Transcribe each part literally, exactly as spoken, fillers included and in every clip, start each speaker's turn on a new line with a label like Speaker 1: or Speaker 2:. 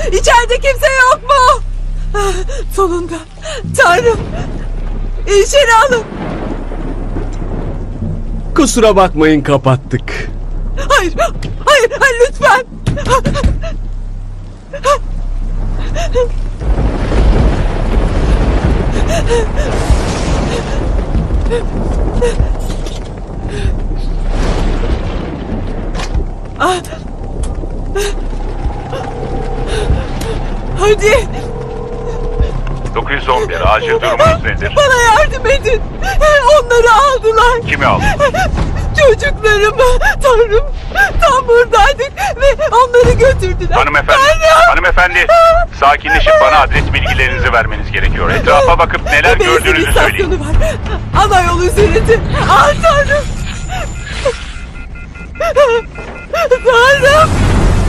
Speaker 1: İçeride kimse yok mu? Sonunda. Tanrım. İçeri alın.
Speaker 2: Kusura bakmayın, kapattık.
Speaker 1: Hayır, hayır, hayır lütfen. Hadi.
Speaker 3: dokuz yüz on bir acil durumunuz nedir?
Speaker 1: Bana yardım edin. Onları aldılar.
Speaker 3: Kimi aldı?
Speaker 1: Çocuklarımı. Tanrım. Tam buradaydık ve onları götürdüler.
Speaker 3: Hanımefendi,
Speaker 1: Tanrım.
Speaker 3: hanımefendi sakinleşip bana adres bilgilerinizi vermeniz gerekiyor. Etrafa bakıp neler gördüğünüzü söyleyin.
Speaker 1: Var. Ana yolu üzerinde. Ah Tanrım. Tanrım.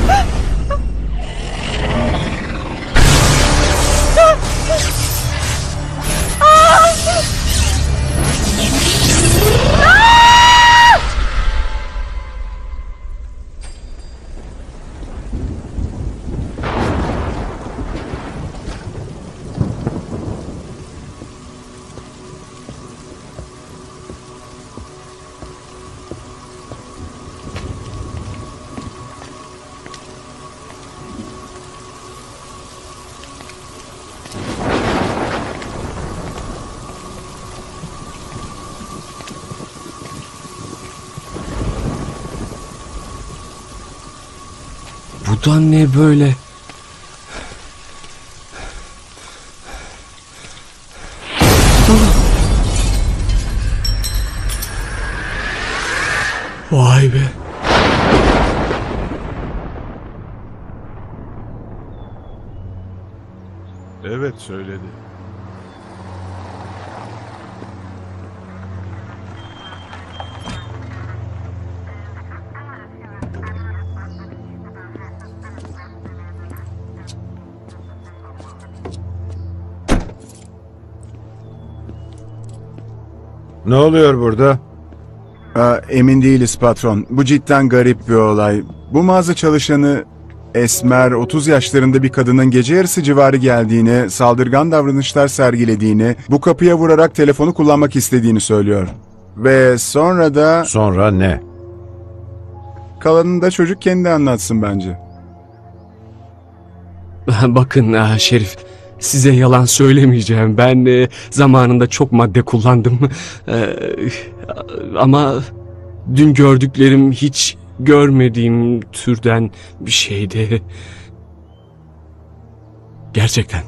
Speaker 2: Bu da ne böyle? Vay be.
Speaker 4: Evet, söyledi. Ne oluyor burada?
Speaker 5: Aa, emin değiliz patron. Bu cidden garip bir olay. Bu mağaza çalışanı esmer, otuz yaşlarında bir kadının gece yarısı civarı geldiğini, saldırgan davranışlar sergilediğini, bu kapıya vurarak telefonu kullanmak istediğini söylüyor. Ve sonra da...
Speaker 4: Sonra ne?
Speaker 5: Kalanını da çocuk kendi anlatsın bence.
Speaker 2: Bakın ah, Şerif, size yalan söylemeyeceğim. Ben e, zamanında çok madde kullandım. E, ama dün gördüklerim hiç görmediğim türden bir şeydi. Gerçekten.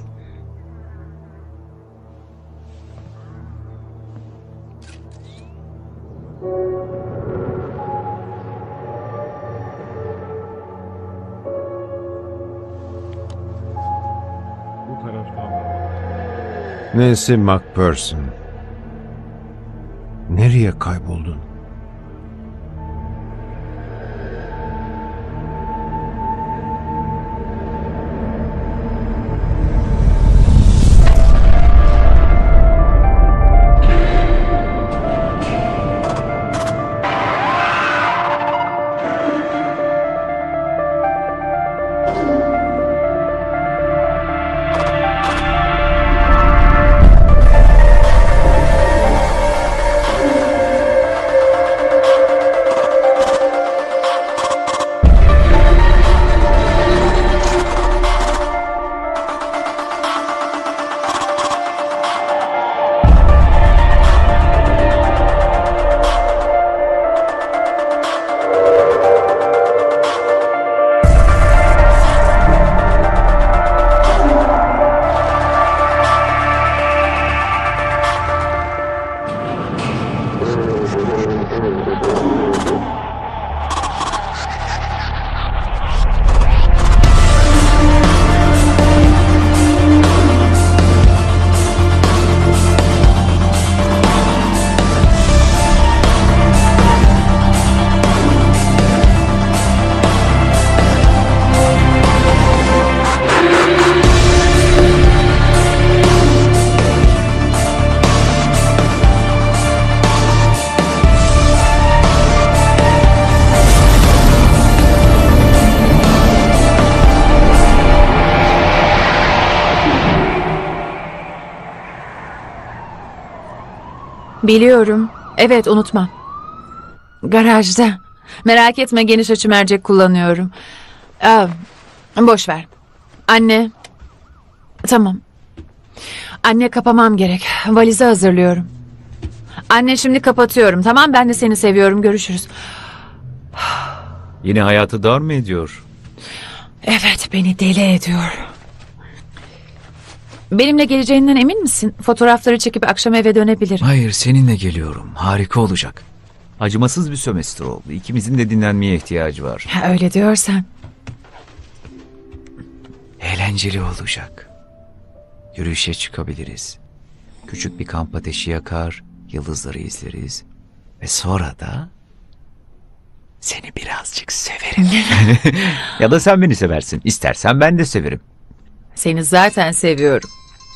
Speaker 4: Nancy McPherson. Nereye kayboldun?
Speaker 6: Biliyorum. Evet, unutmam. Garajda. Merak etme, geniş açı mercek kullanıyorum. Aa, boş ver. Anne. Tamam. Anne, kapamam gerek. Valizi hazırlıyorum. Anne, şimdi kapatıyorum. Tamam, ben de seni seviyorum. Görüşürüz.
Speaker 7: Yine hayatı dar mı ediyor?
Speaker 6: Evet, beni deli ediyor. Benimle geleceğinden emin misin? Fotoğrafları çekip akşam eve dönebilirim.
Speaker 7: Hayır, seninle geliyorum. Harika olacak. Acımasız bir sömestr oldu. İkimizin de dinlenmeye ihtiyacı var.
Speaker 6: Ha, öyle diyorsan.
Speaker 7: Eğlenceli olacak. Yürüyüşe çıkabiliriz. Küçük bir kamp ateşi yakar, yıldızları izleriz. Ve sonra da seni birazcık severim. Ya da sen beni seversin. İstersen ben de severim.
Speaker 6: Seni zaten seviyorum.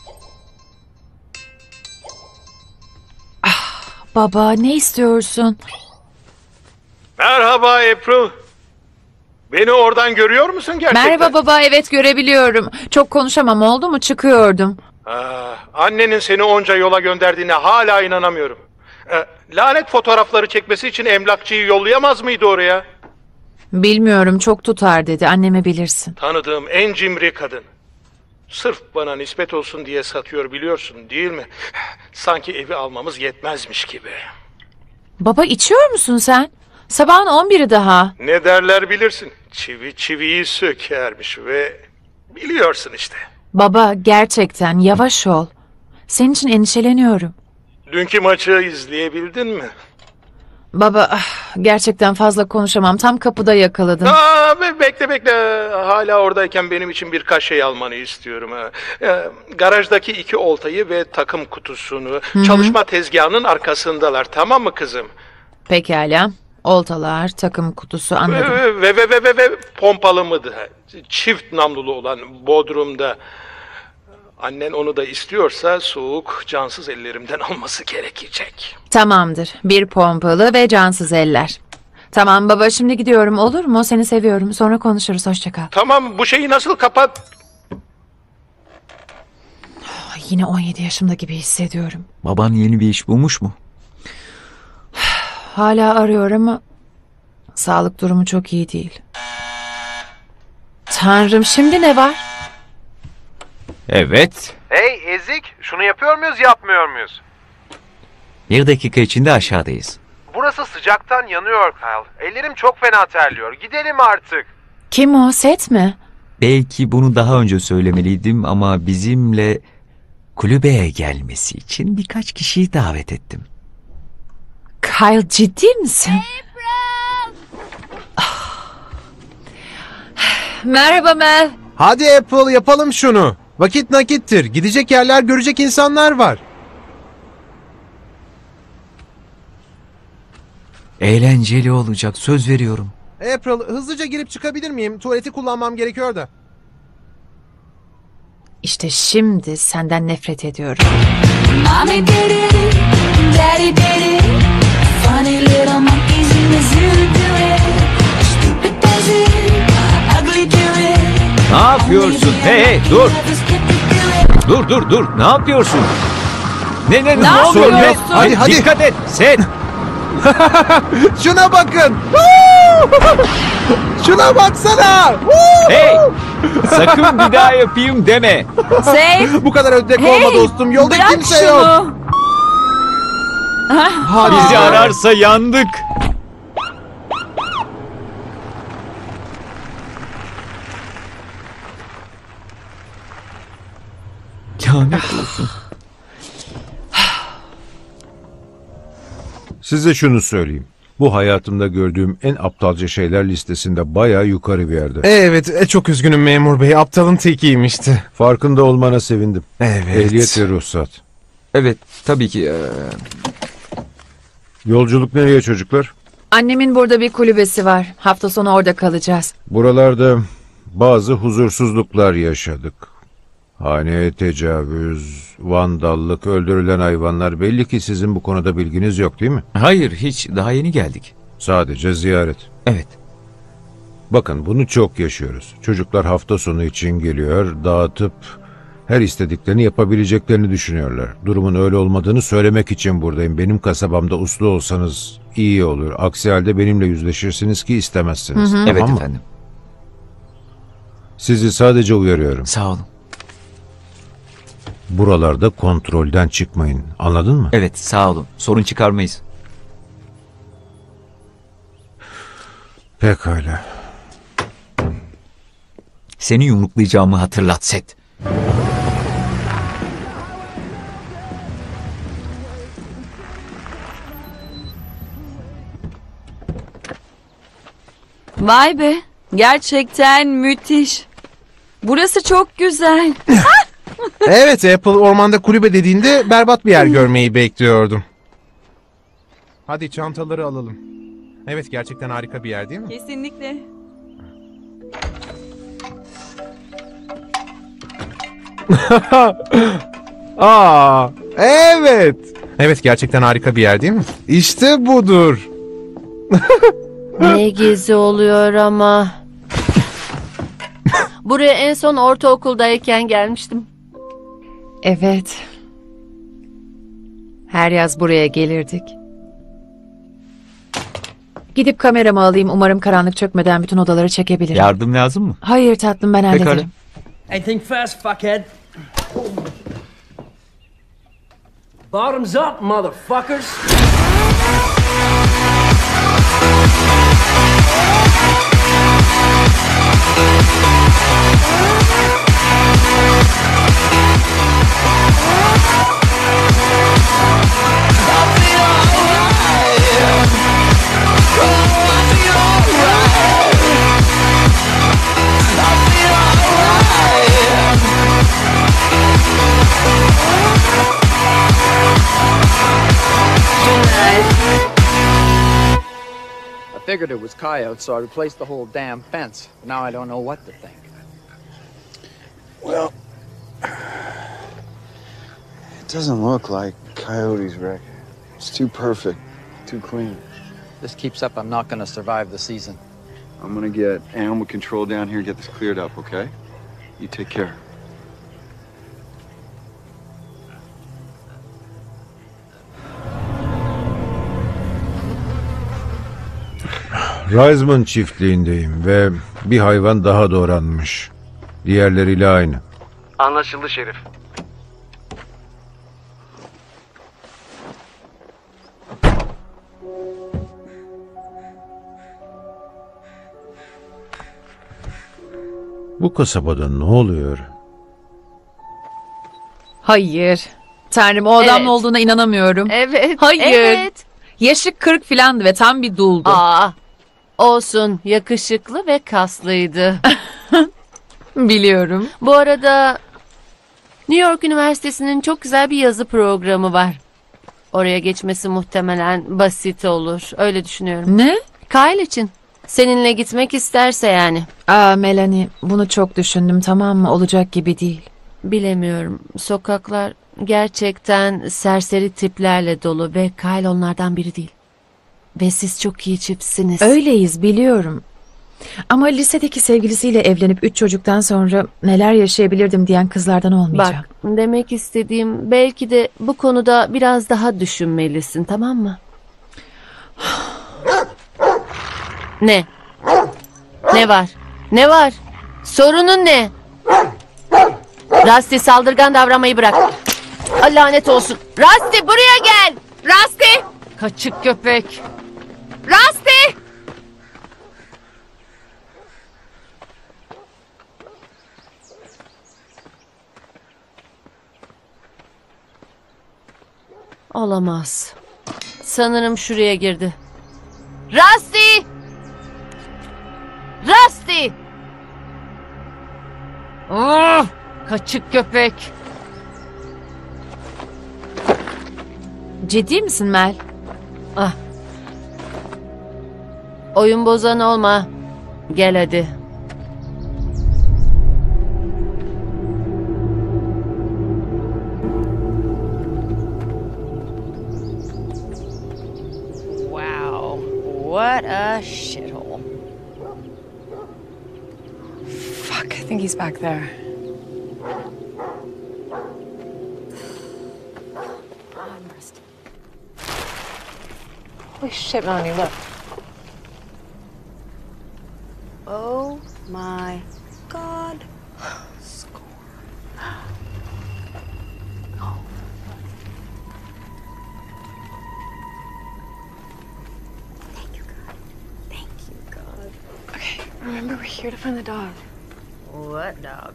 Speaker 6: Ah, baba, ne istiyorsun?
Speaker 8: Merhaba April. Beni oradan görüyor musun gerçekten?
Speaker 6: Merhaba baba, evet görebiliyorum. Çok konuşamam, oldu mu? Çıkıyordum.
Speaker 8: Ah, annenin seni onca yola gönderdiğine hala inanamıyorum. Ee, lanet fotoğrafları çekmesi için emlakçıyı yollayamaz mıydı oraya?
Speaker 6: Bilmiyorum, çok tutar dedi. Anneme bilirsin.
Speaker 8: Tanıdığım en cimri kadın. Sırf bana nispet olsun diye satıyor, biliyorsun değil mi? Sanki evi almamız yetmezmiş gibi.
Speaker 6: Baba, içiyor musun sen? Sabahın on biri daha.
Speaker 8: Ne derler bilirsin. Çivi çiviyi sökermiş ve biliyorsun işte.
Speaker 6: Baba, gerçekten yavaş ol. Senin için endişeleniyorum.
Speaker 8: Dünkü maçı izleyebildin mi?
Speaker 6: Baba, ah, gerçekten fazla konuşamam. Tam kapıda yakaladım.
Speaker 8: Aa, be- bekle bekle. Hala oradayken benim için birkaç şey almanı istiyorum. Ha. Ee, garajdaki iki oltayı ve takım kutusunu çalışma tezgahının arkasındalar. Tamam mı kızım?
Speaker 6: Pekala. Oltalar, takım kutusu, anladım.
Speaker 8: Ve ve ve ve, ve, ve pompalı mıydı? Çift namlulu olan Bodrum'da. Annen onu da istiyorsa soğuk, cansız ellerimden alması gerekecek.
Speaker 6: Tamamdır. Bir pompalı ve cansız eller. Tamam baba, şimdi gidiyorum, olur mu? Seni seviyorum. Sonra konuşuruz. Hoşça kal.
Speaker 8: Tamam, bu şeyi nasıl kapat?
Speaker 6: Ay, yine on yedi yaşımda gibi hissediyorum.
Speaker 7: Baban yeni bir iş bulmuş mu?
Speaker 6: Hala arıyor ama sağlık durumu çok iyi değil. Tanrım, şimdi ne var?
Speaker 7: Evet.
Speaker 9: Hey ezik, şunu yapıyor muyuz yapmıyor muyuz?
Speaker 7: Bir dakika içinde aşağıdayız.
Speaker 9: Burası sıcaktan yanıyor Kyle. Ellerim çok fena terliyor. Gidelim artık.
Speaker 6: Kim o? Set mi?
Speaker 7: Belki bunu daha önce söylemeliydim ama bizimle kulübeye gelmesi için birkaç kişiyi davet ettim.
Speaker 6: Kyle, ciddi misin? Ah. Merhaba Mel.
Speaker 10: Hadi Apple, yapalım şunu. Vakit nakittir. Gidecek yerler, görecek insanlar var.
Speaker 7: Eğlenceli olacak, söz veriyorum.
Speaker 10: April, hızlıca girip çıkabilir miyim? Tuvaleti kullanmam gerekiyor da.
Speaker 6: İşte şimdi senden nefret ediyorum.
Speaker 11: Mommy did it, Daddy did it. Funny little monkeys in the zoo do it. Stupid does it, ugly do it.
Speaker 7: Ne yapıyorsun? Hey hey, dur. Dur dur dur. Ne yapıyorsun? Ne ne ne, ne oluyor?
Speaker 6: yapıyorsun?
Speaker 7: Set,
Speaker 10: Hadi, hadi.
Speaker 7: Dikkat et. Set.
Speaker 10: Şuna bakın. Şuna baksana.
Speaker 7: Hey. Sakın bir daha yapayım deme.
Speaker 6: Safe.
Speaker 10: Bu kadar ödek
Speaker 6: Hey,
Speaker 10: olma dostum. Yolda
Speaker 6: bırak
Speaker 10: kimse
Speaker 6: şunu.
Speaker 10: yok. Hadi.
Speaker 7: Bizi ararsa yandık. Lanet olsun.
Speaker 4: Size şunu söyleyeyim. Bu hayatımda gördüğüm en aptalca şeyler listesinde bayağı yukarı bir yerde.
Speaker 10: Evet, e, çok üzgünüm memur bey. Aptalın tekiymişti.
Speaker 4: Farkında olmana sevindim.
Speaker 10: Evet.
Speaker 4: Ehliyet ve ruhsat.
Speaker 7: Evet, tabii ki. Ee...
Speaker 4: Yolculuk nereye çocuklar?
Speaker 6: Annemin burada bir kulübesi var. Hafta sonu orada kalacağız.
Speaker 4: Buralarda bazı huzursuzluklar yaşadık. Haneye tecavüz, vandallık, öldürülen hayvanlar. Belli ki sizin bu konuda bilginiz yok, değil mi?
Speaker 7: Hayır, hiç. Daha yeni geldik.
Speaker 4: Sadece ziyaret.
Speaker 7: Evet.
Speaker 4: Bakın, bunu çok yaşıyoruz. Çocuklar hafta sonu için geliyor, dağıtıp Her istediklerini yapabileceklerini düşünüyorlar. Durumun öyle olmadığını söylemek için buradayım. Benim kasabamda uslu olsanız iyi olur. Aksi halde benimle yüzleşirsiniz ki istemezsiniz. Tamam
Speaker 7: Evet
Speaker 4: mı?
Speaker 7: efendim.
Speaker 4: Sizi sadece uyarıyorum.
Speaker 7: Sağ olun.
Speaker 4: Buralarda kontrolden çıkmayın. Anladın mı?
Speaker 7: Evet sağ olun. Sorun çıkarmayız.
Speaker 4: Pekala.
Speaker 7: Seni yumruklayacağımı hatırlat Seth.
Speaker 12: Vay be. Gerçekten müthiş. Burası çok güzel.
Speaker 10: Evet, Apple ormanda kulübe dediğinde berbat bir yer görmeyi bekliyordum. Hadi çantaları alalım. Evet, gerçekten harika bir yer değil mi?
Speaker 12: Kesinlikle.
Speaker 10: Aa, evet. Evet, gerçekten harika bir yer değil mi? İşte budur.
Speaker 13: Ne gezi oluyor ama. Buraya en son ortaokuldayken gelmiştim.
Speaker 6: Evet. Her yaz buraya gelirdik. Gidip kameramı alayım. Umarım karanlık çökmeden bütün odaları çekebilirim.
Speaker 7: Yardım lazım mı?
Speaker 6: Hayır tatlım, ben
Speaker 7: Pekala.
Speaker 6: hallederim.
Speaker 14: Hey, think fast, fuckhead. Bottoms up, motherfuckers.
Speaker 15: I figured it was coyotes, so I replaced the whole damn fence. Now I don't know what to think.
Speaker 16: Well, it doesn't look like Coyote's wreck. It's too perfect, too clean.
Speaker 15: This keeps up, I'm not gonna survive the season.
Speaker 16: I'm gonna get animal control down here and get this cleared up, okay? You take care.
Speaker 4: Reisman çiftliğindeyim ve bir hayvan daha doğranmış. Diğerleriyle aynı.
Speaker 17: Anlaşıldı Şerif.
Speaker 4: Bu kasabada ne oluyor?
Speaker 6: Hayır. Tanrım, o adamın
Speaker 13: Evet.
Speaker 6: olduğuna inanamıyorum.
Speaker 13: Evet.
Speaker 6: Hayır.
Speaker 13: Evet.
Speaker 6: Yaşı kırk filandı ve tam bir duldu.
Speaker 13: Aa, olsun, yakışıklı ve kaslıydı.
Speaker 6: Biliyorum.
Speaker 13: Bu arada New York Üniversitesi'nin çok güzel bir yazı programı var. Oraya geçmesi muhtemelen basit olur. Öyle düşünüyorum.
Speaker 6: Ne?
Speaker 13: Kyle için. Seninle gitmek isterse yani.
Speaker 6: Aa Melanie, bunu çok düşündüm, tamam mı? Olacak gibi değil.
Speaker 13: Bilemiyorum. Sokaklar gerçekten serseri tiplerle dolu ve Kyle onlardan biri değil. Ve siz çok iyi çiftsiniz.
Speaker 6: Öyleyiz, biliyorum. Ama lisedeki sevgilisiyle evlenip üç çocuktan sonra neler yaşayabilirdim diyen kızlardan olmayacağım.
Speaker 13: Bak, demek istediğim, belki de bu konuda biraz daha düşünmelisin, tamam mı? Ne? Ne var? Ne var? Sorunun ne? Rusty, saldırgan davranmayı bırak. Ah, lanet olsun. Rusty, buraya gel. Rusty. Kaçık köpek. Rusty. Olamaz. Sanırım şuraya girdi. Rusty! Rusty! Oh, kaçık köpek.
Speaker 6: Ciddi misin Mel?
Speaker 13: Ah. Oyun bozan olma. Gel hadi.
Speaker 18: Wow, what a shithole. Fuck, I think he's back there.
Speaker 17: Holy shit, Melanie, look. Oh my god. Score. Oh. Thank you, God. Thank you, God. Okay, remember we're here to find the dog.
Speaker 18: What dog?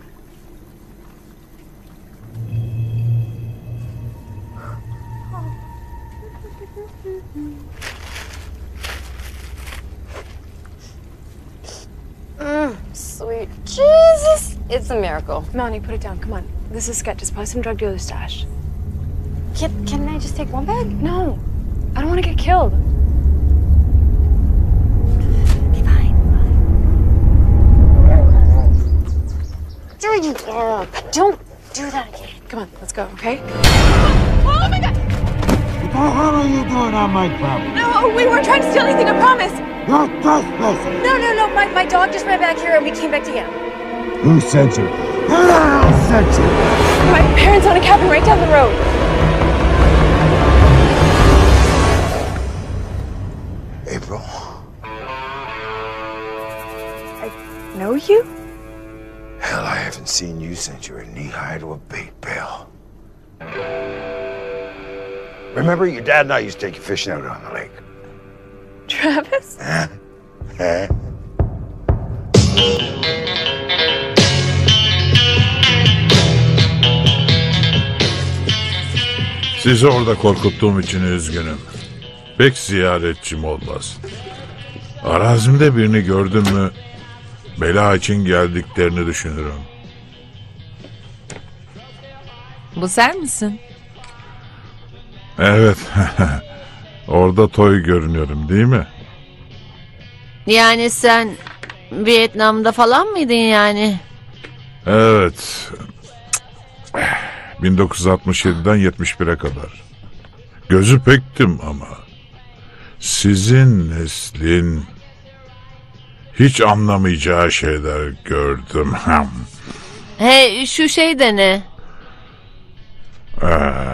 Speaker 17: Mm, sweet Jesus! It's a miracle. Melanie, put it down. Come on. This is sketch. Just buy some drug dealer stash. Can, can I just take one bag? No. I don't want to get killed. Okay, fine. Fine. Don't do that again. Come on, let's go, okay? Oh my god!
Speaker 19: What the hell are you doing on my property?
Speaker 17: No, we weren't trying to steal anything, I promise.
Speaker 19: You're trespassing.
Speaker 17: No, no, no. My, my dog just ran back here and we came back to get him.
Speaker 19: Who sent you? Who sent you?
Speaker 17: My parents own a cabin right down the road.
Speaker 19: April.
Speaker 17: I know you?
Speaker 19: Hell, I haven't seen you since you were knee-high to a bait pail. Remember, your dad and I used to take you fishing out on the lake.
Speaker 17: Travis?
Speaker 20: Sizi orada korkuttuğum için üzgünüm. Pek ziyaretçim olmaz. Arazimde birini gördüm mü bela için geldiklerini düşünürüm.
Speaker 6: Bu sen misin?
Speaker 20: Evet. Orada toy görünüyorum değil mi?
Speaker 13: Yani sen Vietnam'da falan mıydın yani?
Speaker 20: Evet. bin dokuz yüz altmış yediden yetmiş bire kadar. Gözü pektim ama sizin neslin hiç anlamayacağı şeyler gördüm.
Speaker 13: Hey, şu şey de ne?
Speaker 20: Ee,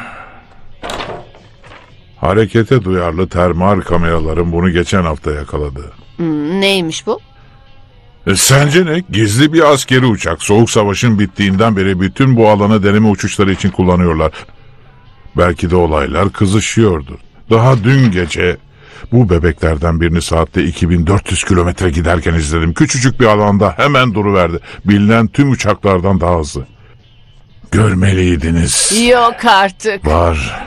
Speaker 20: harekete duyarlı termal kameraların bunu geçen hafta yakaladı.
Speaker 13: Hmm, neymiş bu?
Speaker 20: E, sence ne? Gizli bir askeri uçak. Soğuk Savaş'ın bittiğinden beri bütün bu alanı deneme uçuşları için kullanıyorlar. Belki de olaylar kızışıyordur. Daha dün gece bu bebeklerden birini saatte iki bin dört yüz kilometre giderken izledim. Küçücük bir alanda hemen duruverdi. Bilinen tüm uçaklardan daha hızlı. Görmeliydiniz.
Speaker 13: Yok artık.
Speaker 20: Var.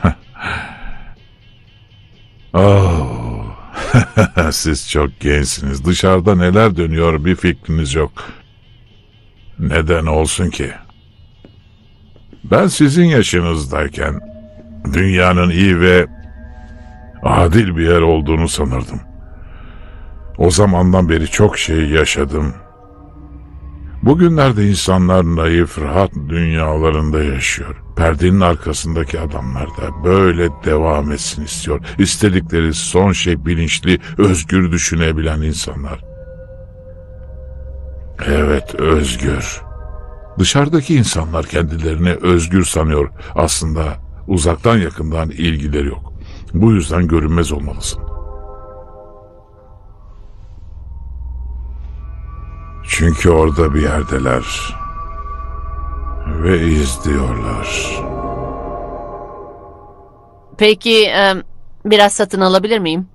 Speaker 20: Oh. Siz çok gençsiniz. Dışarıda neler dönüyor bir fikriniz yok. Neden olsun ki? Ben sizin yaşınızdayken dünyanın iyi ve adil bir yer olduğunu sanırdım. O zamandan beri çok şey yaşadım. Bugünlerde insanlar naif, rahat dünyalarında yaşıyor. Perdenin arkasındaki adamlar da böyle devam etsin istiyor. İstedikleri son şey bilinçli, özgür düşünebilen insanlar. Evet, özgür. Dışarıdaki insanlar kendilerini özgür sanıyor. Aslında uzaktan yakından ilgileri yok. Bu yüzden görünmez olmalısın. Çünkü orada bir yerdeler. Ve izliyorlar.
Speaker 13: Peki e, biraz satın alabilir miyim?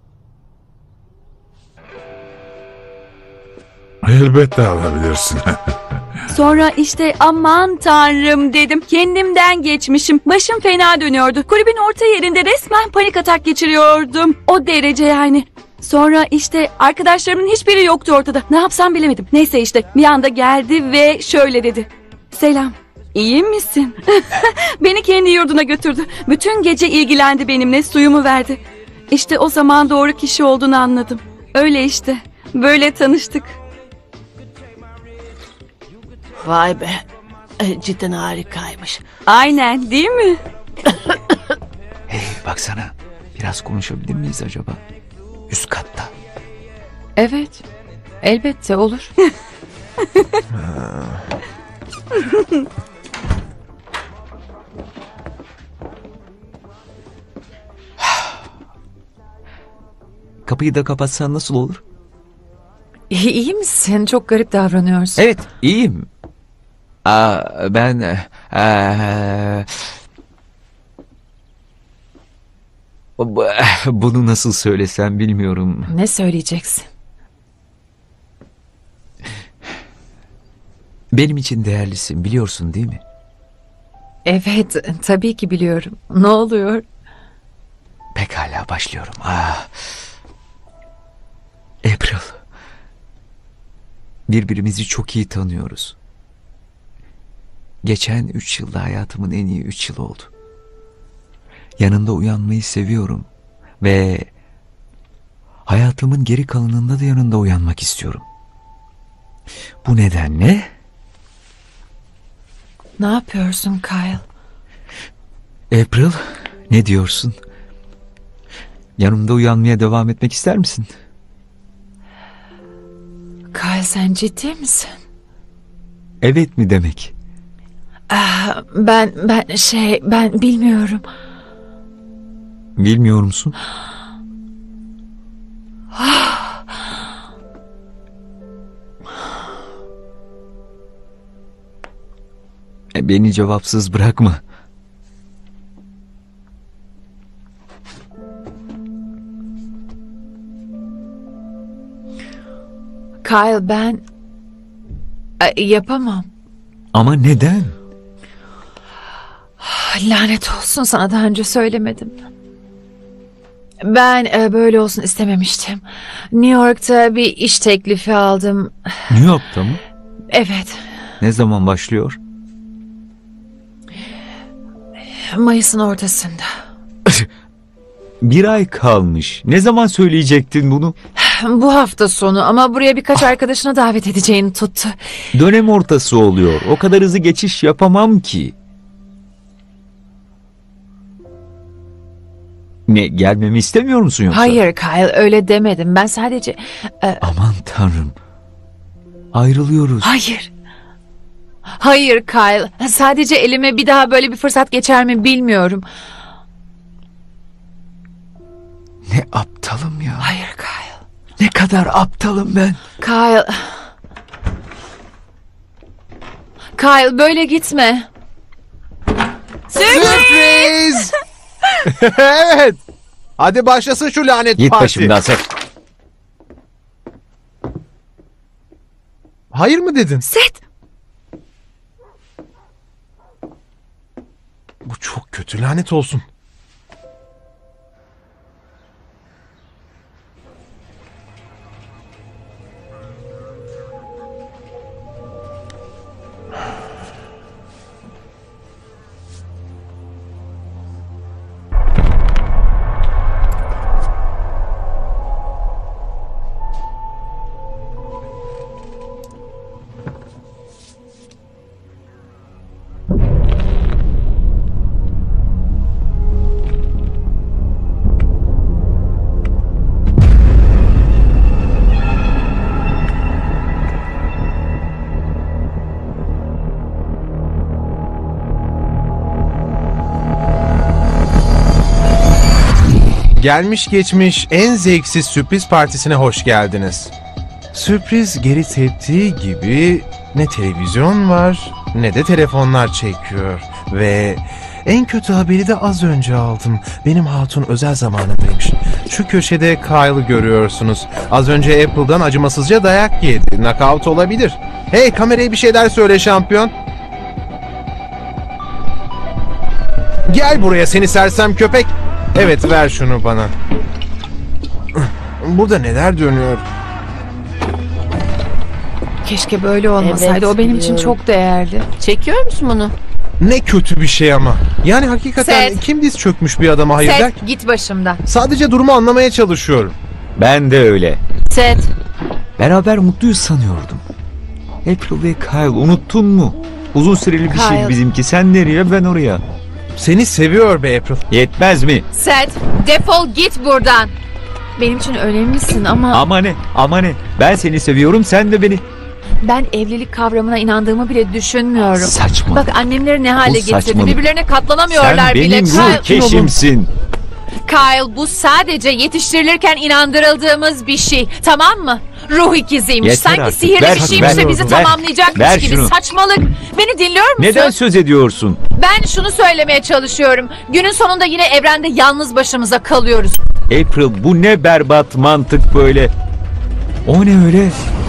Speaker 20: Elbette alabilirsin.
Speaker 12: Sonra işte aman tanrım dedim. Kendimden geçmişim. Başım fena dönüyordu. Kulübün orta yerinde resmen panik atak geçiriyordum. O derece yani. Sonra işte arkadaşlarımın hiçbiri yoktu ortada. Ne yapsam bilemedim. Neyse işte bir anda geldi ve şöyle dedi. Selam. İyi misin? Beni kendi yurduna götürdü. Bütün gece ilgilendi benimle, suyumu verdi. İşte o zaman doğru kişi olduğunu anladım. Öyle işte. Böyle tanıştık.
Speaker 13: Vay be. E, cidden harikaymış.
Speaker 12: Aynen, değil mi?
Speaker 7: Hey, baksana. Biraz konuşabilir miyiz acaba? Üst katta.
Speaker 6: Evet. Elbette olur.
Speaker 7: Kapıyı da kapatsan nasıl olur?
Speaker 6: İyi, iyi misin? Çok garip davranıyorsun.
Speaker 7: Evet, iyiyim. Aa, ben... Aa, bu- bunu nasıl söylesem bilmiyorum.
Speaker 6: Ne söyleyeceksin?
Speaker 7: Benim için değerlisin, biliyorsun değil mi?
Speaker 6: Evet, tabii ki biliyorum. Ne oluyor?
Speaker 7: Pekala, başlıyorum. Ah. April. Birbirimizi çok iyi tanıyoruz. Geçen üç yılda hayatımın en iyi üç yıl oldu. Yanında uyanmayı seviyorum. Ve hayatımın geri kalanında da yanında uyanmak istiyorum. Bu nedenle...
Speaker 6: Ne yapıyorsun Kyle?
Speaker 7: April, ne diyorsun? Yanımda uyanmaya devam etmek ister misin?
Speaker 6: Kyle, sen ciddi misin?
Speaker 7: Evet mi demek?
Speaker 6: Ah, ben ben şey ben bilmiyorum.
Speaker 7: Bilmiyor musun? E, Beni cevapsız bırakma.
Speaker 6: Kyle, ben Ay, yapamam.
Speaker 7: Ama neden?
Speaker 6: Lanet olsun, sana daha önce söylemedim. Ben e, böyle olsun istememiştim. New York'ta bir iş teklifi aldım.
Speaker 7: New York'ta mı?
Speaker 6: Evet,
Speaker 7: Ne zaman başlıyor?
Speaker 6: Mayıs'ın ortasında.
Speaker 7: Bir ay kalmış. Ne zaman söyleyecektin bunu?
Speaker 6: Bu hafta sonu, ama buraya birkaç arkadaşına davet edeceğini tuttu.
Speaker 7: Dönem ortası oluyor. O kadar hızlı geçiş yapamam ki. Ne, gelmemi istemiyor musun yoksa?
Speaker 6: Hayır Kyle, öyle demedim. Ben sadece... e,
Speaker 7: Aman tanrım. Ayrılıyoruz.
Speaker 6: Hayır. Hayır Kyle. Sadece elime bir daha böyle bir fırsat geçer mi bilmiyorum.
Speaker 7: Ne aptalım ya.
Speaker 6: Hayır Kyle.
Speaker 7: Ne kadar aptalım ben.
Speaker 6: Kyle. Kyle, böyle gitme.
Speaker 10: Sürpriz! Evet. Hadi başlasın şu lanet
Speaker 7: Git
Speaker 10: parti.
Speaker 7: başımdan sen.
Speaker 10: Hayır mı dedin?
Speaker 6: Seth.
Speaker 10: Bu çok kötü, lanet olsun. Gelmiş geçmiş en zevksiz sürpriz partisine hoş geldiniz. Sürpriz geri teptiği gibi ne televizyon var ne de telefonlar çekiyor. Ve en kötü haberi de az önce aldım. Benim hatun özel zamanındaymış. Şu köşede Kyle'ı görüyorsunuz. Az önce Apple'dan acımasızca dayak yedi. Knockout olabilir. Hey, kameraya bir şeyler söyle şampiyon. Gel buraya seni sersem köpek. Evet, ver şunu bana. Burada neler dönüyor?
Speaker 6: Keşke böyle olmasaydı.
Speaker 13: Evet,
Speaker 6: o benim için
Speaker 13: biliyorum.
Speaker 6: çok değerli.
Speaker 13: Çekiyor musun bunu?
Speaker 10: Ne kötü bir şey ama. Yani hakikaten
Speaker 6: Seth.
Speaker 10: kim diz çökmüş bir adama hayır der ki?
Speaker 6: Seth, git başımdan.
Speaker 10: Sadece durumu anlamaya çalışıyorum.
Speaker 7: Ben de öyle.
Speaker 13: Seth.
Speaker 7: Beraber mutluyuz sanıyordum. April ve Kyle, unuttun mu? Uzun süreli bir
Speaker 6: Kyle.
Speaker 7: şey bizimki. Sen nereye, ben oraya.
Speaker 10: Seni seviyor be April.
Speaker 7: Yetmez mi?
Speaker 6: Seth, defol git buradan. Benim için önemlisin ama
Speaker 7: Ama ne? Ama ne? Ben seni seviyorum, sen de beni.
Speaker 6: ben evlilik kavramına inandığımı bile düşünmüyorum.
Speaker 7: Saçma.
Speaker 6: Bak, annemleri ne hale
Speaker 7: Bu
Speaker 6: getirdi.
Speaker 7: saçmalık.
Speaker 6: Birbirlerine katlanamıyorlar
Speaker 7: Sen
Speaker 6: bile.
Speaker 7: benim
Speaker 6: Kyle.
Speaker 7: ruh keşimsin.
Speaker 6: Kyle, bu sadece yetiştirilirken inandırıldığımız bir şey. Tamam mı? Ruh ikiziymiş.
Speaker 7: Yeter
Speaker 6: Sanki
Speaker 7: artık.
Speaker 6: sihirli
Speaker 7: Ver
Speaker 6: bir
Speaker 7: şunu,
Speaker 6: şeymiş de
Speaker 7: ver.
Speaker 6: bizi
Speaker 7: Ver.
Speaker 6: tamamlayacakmış
Speaker 7: Ver
Speaker 6: gibi.
Speaker 7: şunu.
Speaker 6: Saçmalık. Beni dinliyor musun?
Speaker 7: Neden söz ediyorsun?
Speaker 6: Ben şunu söylemeye çalışıyorum. Günün sonunda yine evrende yalnız başımıza kalıyoruz.
Speaker 7: April, bu ne berbat mantık böyle. O ne öyle?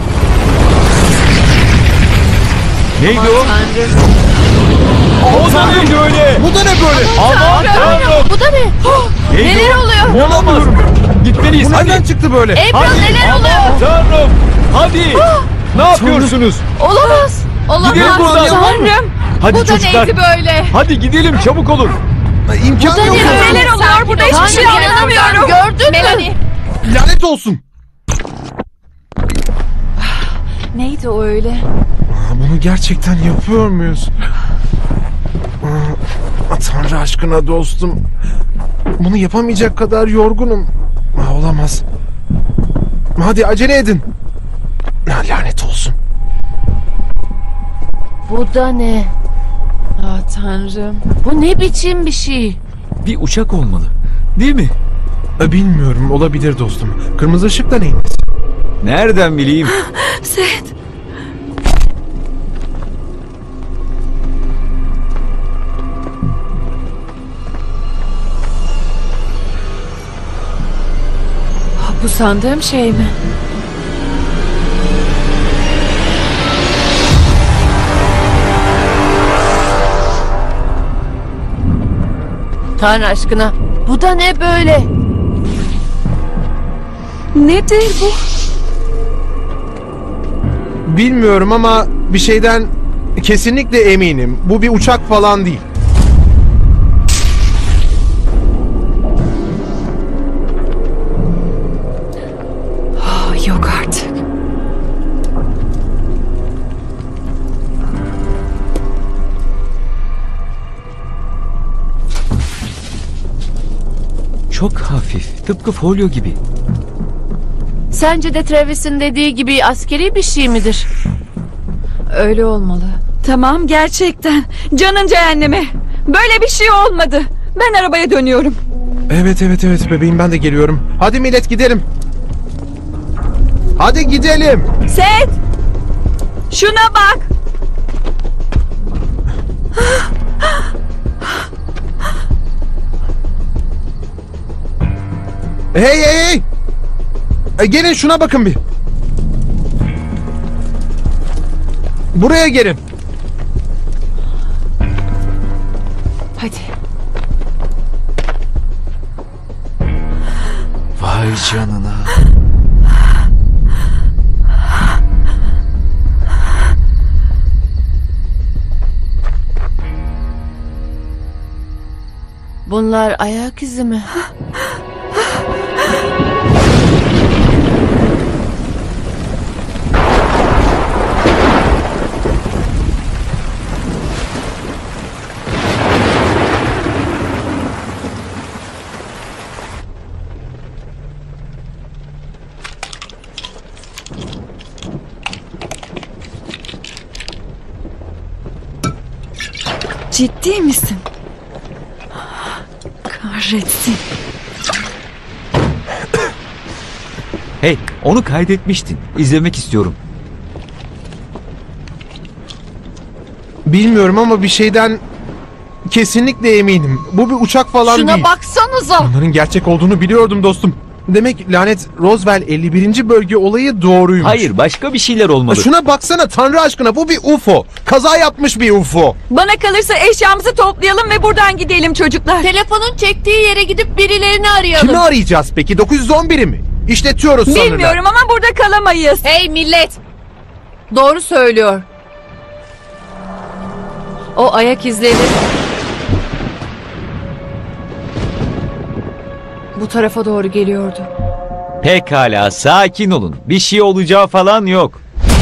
Speaker 7: Neydi o? O da neydi öyle?
Speaker 10: Bu da ne böyle?
Speaker 7: Aman Tanrım!
Speaker 6: Bu da ne?
Speaker 7: Neydi
Speaker 6: Neler
Speaker 7: o?
Speaker 6: oluyor?
Speaker 7: Olamaz. Gitmeliyiz.
Speaker 10: Bu
Speaker 7: Hadi.
Speaker 10: nereden çıktı böyle?
Speaker 6: April,
Speaker 7: Hadi.
Speaker 6: neler
Speaker 7: Aman
Speaker 6: oluyor?
Speaker 7: Tanrım! Hadi! Ne yapıyorsunuz?
Speaker 6: Olamaz. Olamaz.
Speaker 7: Gidelim buradan.
Speaker 6: Tanrım.
Speaker 7: Hadi
Speaker 6: Bu da
Speaker 7: çocuklar.
Speaker 6: neydi böyle?
Speaker 7: Hadi gidelim, çabuk olun.
Speaker 10: İmkan
Speaker 6: Bu da
Speaker 10: yok.
Speaker 6: ne? Neler oluyor? Burada hiçbir şey anlamıyorum. Gördün mü? Melanie.
Speaker 10: Lanet olsun.
Speaker 6: Neydi o öyle?
Speaker 10: Aa, bunu gerçekten yapıyor muyuz? Aa, Tanrı aşkına dostum. Bunu yapamayacak kadar yorgunum. Aa, olamaz. Hadi acele edin. Ha, lanet olsun.
Speaker 13: Bu da ne?
Speaker 6: Ah Tanrım.
Speaker 13: Bu ne biçim bir şey?
Speaker 7: Bir uçak olmalı. Değil mi?
Speaker 10: Ee, Bilmiyorum, olabilir dostum. Kırmızı ışık da neyiniz?
Speaker 7: Nereden bileyim?
Speaker 12: Seth.
Speaker 6: Bu sandığım şey mi?
Speaker 13: Tanrı aşkına. Bu da ne böyle?
Speaker 12: Nedir bu?
Speaker 10: Bilmiyorum ama bir şeyden kesinlikle eminim. Bu bir uçak falan değil.
Speaker 6: Oh, yok artık.
Speaker 7: Çok hafif. Tıpkı folyo gibi.
Speaker 13: Sence de Travis'in dediği gibi askeri bir şey midir?
Speaker 6: Öyle olmalı.
Speaker 12: Tamam, gerçekten. Canın cehennemi. Böyle bir şey olmadı. Ben arabaya dönüyorum.
Speaker 10: Evet evet evet bebeğim, ben de geliyorum. Hadi millet gidelim. Hadi gidelim.
Speaker 12: Seth! Şuna bak.
Speaker 10: Hey hey hey. E, gelin şuna bakın bir. Buraya gelin.
Speaker 6: Hadi.
Speaker 7: Vay canına.
Speaker 13: Bunlar ayak izi mi?
Speaker 12: Ciddi misin? Kahretsin.
Speaker 7: Hey, onu kaydetmiştin. İzlemek istiyorum.
Speaker 10: Bilmiyorum ama bir şeyden kesinlikle eminim. Bu bir uçak falan
Speaker 13: Şuna
Speaker 10: değil.
Speaker 13: baksanıza.
Speaker 10: Bunların gerçek olduğunu biliyordum dostum. Demek lanet Roswell elli birinci bölge olayı doğruymuş.
Speaker 7: Hayır, başka bir şeyler olmalı.
Speaker 10: Şuna baksana Tanrı aşkına, bu bir U F O. Kaza yapmış bir U F O.
Speaker 12: Bana kalırsa eşyamızı toplayalım ve buradan gidelim çocuklar.
Speaker 13: Telefonun çektiği yere gidip birilerini arayalım.
Speaker 10: Kimi arayacağız peki? dokuz yüz on biri mi? İşletiyoruz sanırım.
Speaker 12: Bilmiyorum ama burada kalamayız.
Speaker 6: Hey millet! Doğru söylüyor. O ayak izleri... Bu tarafa doğru geliyordu.
Speaker 7: Pekala, sakin olun. Bir şey olacağı falan yok.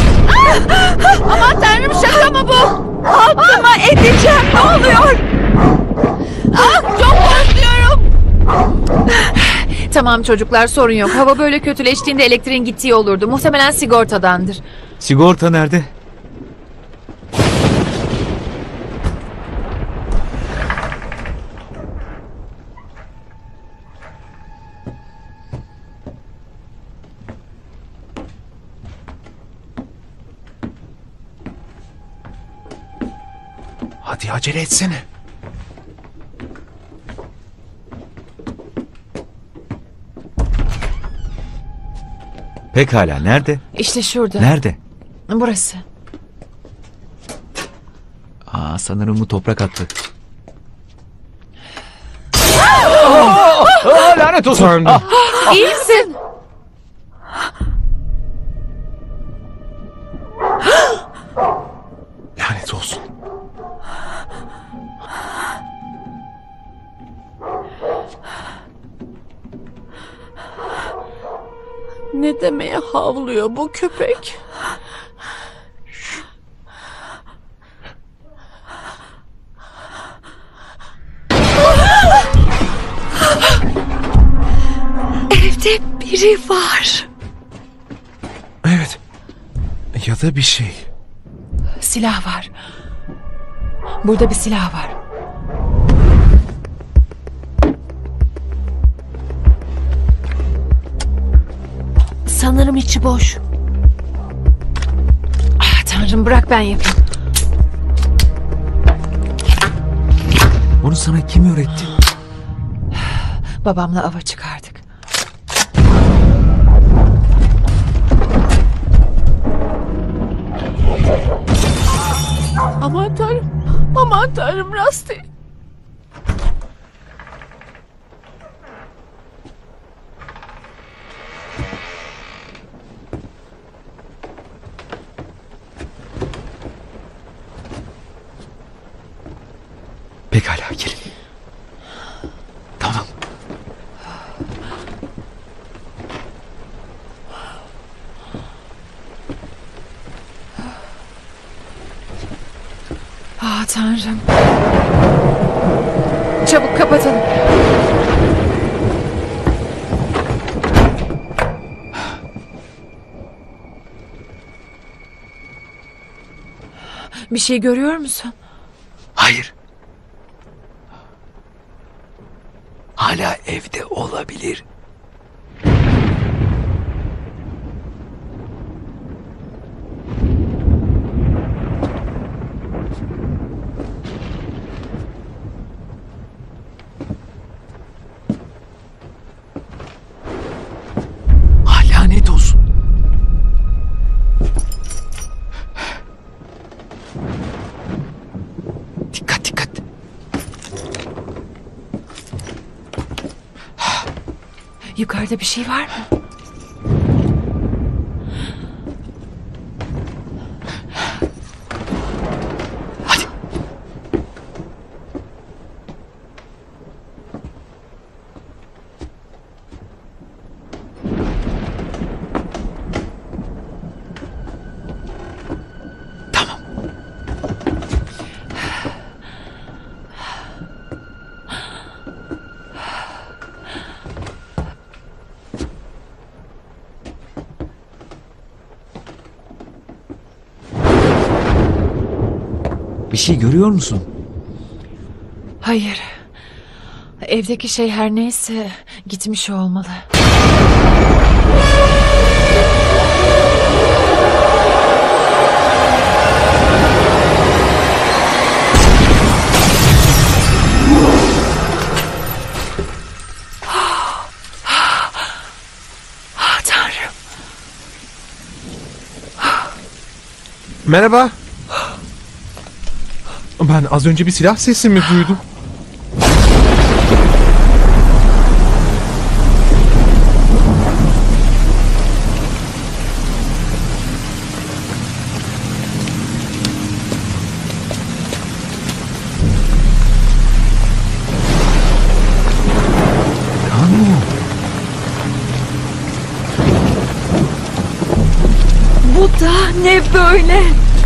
Speaker 13: Aman tanrım, şaka mı bu?
Speaker 12: Altıma edeceğim, ne oluyor?
Speaker 13: Ah, çok korkuyorum.
Speaker 6: Tamam çocuklar, sorun yok. Hava böyle kötüleştiğinde elektriğin gittiği olurdu. Muhtemelen sigortadandır.
Speaker 7: Sigorta nerede?
Speaker 10: Hadi acele etsene.
Speaker 7: Pekala, nerede?
Speaker 6: İşte şurada.
Speaker 7: Nerede?
Speaker 6: Burası.
Speaker 7: Aa, sanırım bu toprak attı.
Speaker 10: Aa, lanet olsun. Tanrım.
Speaker 6: Ah, İyi misin?
Speaker 10: Lanet olsun.
Speaker 13: Ne demeye havlıyor bu köpek?
Speaker 12: Evde biri var.
Speaker 10: Evet. Ya da bir şey.
Speaker 6: Silah var. Burada bir silah var.
Speaker 13: Sanırım içi boş.
Speaker 6: Ah, Tanrım, bırak ben yapayım.
Speaker 7: Bunu sana kim öğretti?
Speaker 6: Babamla ava çıkardık.
Speaker 13: Aman tanrım. Aman tanrım, Rusty.
Speaker 7: Pekala, gelin. Tamam.
Speaker 6: Ah Tanrım. Çabuk kapatalım. Bir şey görüyor musun?
Speaker 7: Hayır. Hala evde olabilir. Ah, lanet olsun. Dikkat dikkat.
Speaker 6: Yukarıda bir şey var mı?
Speaker 7: Hadi. Tamam. Bir şey görüyor musun?
Speaker 6: Hayır. Evdeki şey her neyse gitmiş olmalı. Ah Tanrım.
Speaker 10: Merhaba. Ben az önce bir silah sesi mi duydum?
Speaker 12: Bu da ne böyle?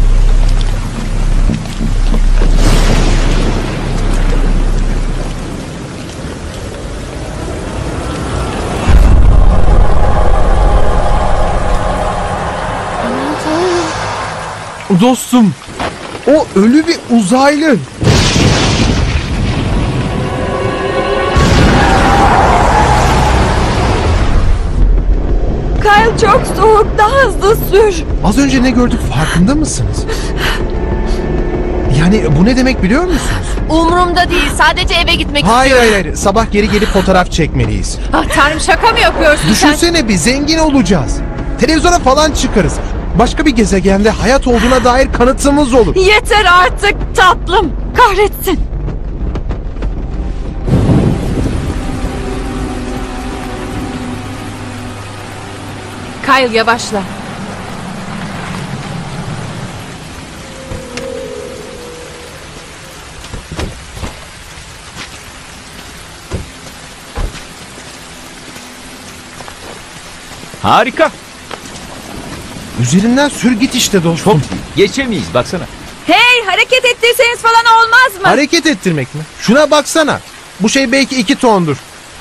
Speaker 10: Dostum, o ölü bir uzaylı.
Speaker 12: Kyle çok soğuk, daha hızlı sür.
Speaker 10: Az önce ne gördük farkında mısınız? Yani bu ne demek biliyor musunuz?
Speaker 13: Umurumda değil. Sadece eve gitmek
Speaker 10: Hayır
Speaker 13: istiyorum.
Speaker 10: hayır hayır. Sabah geri gelip fotoğraf çekmeliyiz.
Speaker 6: Ah Tanrım, şaka mı yapıyorsun sen?
Speaker 10: Düşünsene bir, zengin olacağız. Televizyona falan çıkarız. Başka bir gezegende hayat olduğuna dair kanıtımız olur.
Speaker 12: Yeter artık tatlım. Kahretsin.
Speaker 6: Kyle, yavaşla.
Speaker 7: Harika.
Speaker 10: Üzerinden sür git işte dostum.
Speaker 7: Geçemeyiz baksana.
Speaker 12: Hey, hareket ettirseniz falan olmaz mı?
Speaker 10: Hareket ettirmek mi? Şuna baksana. Bu şey belki iki tondur.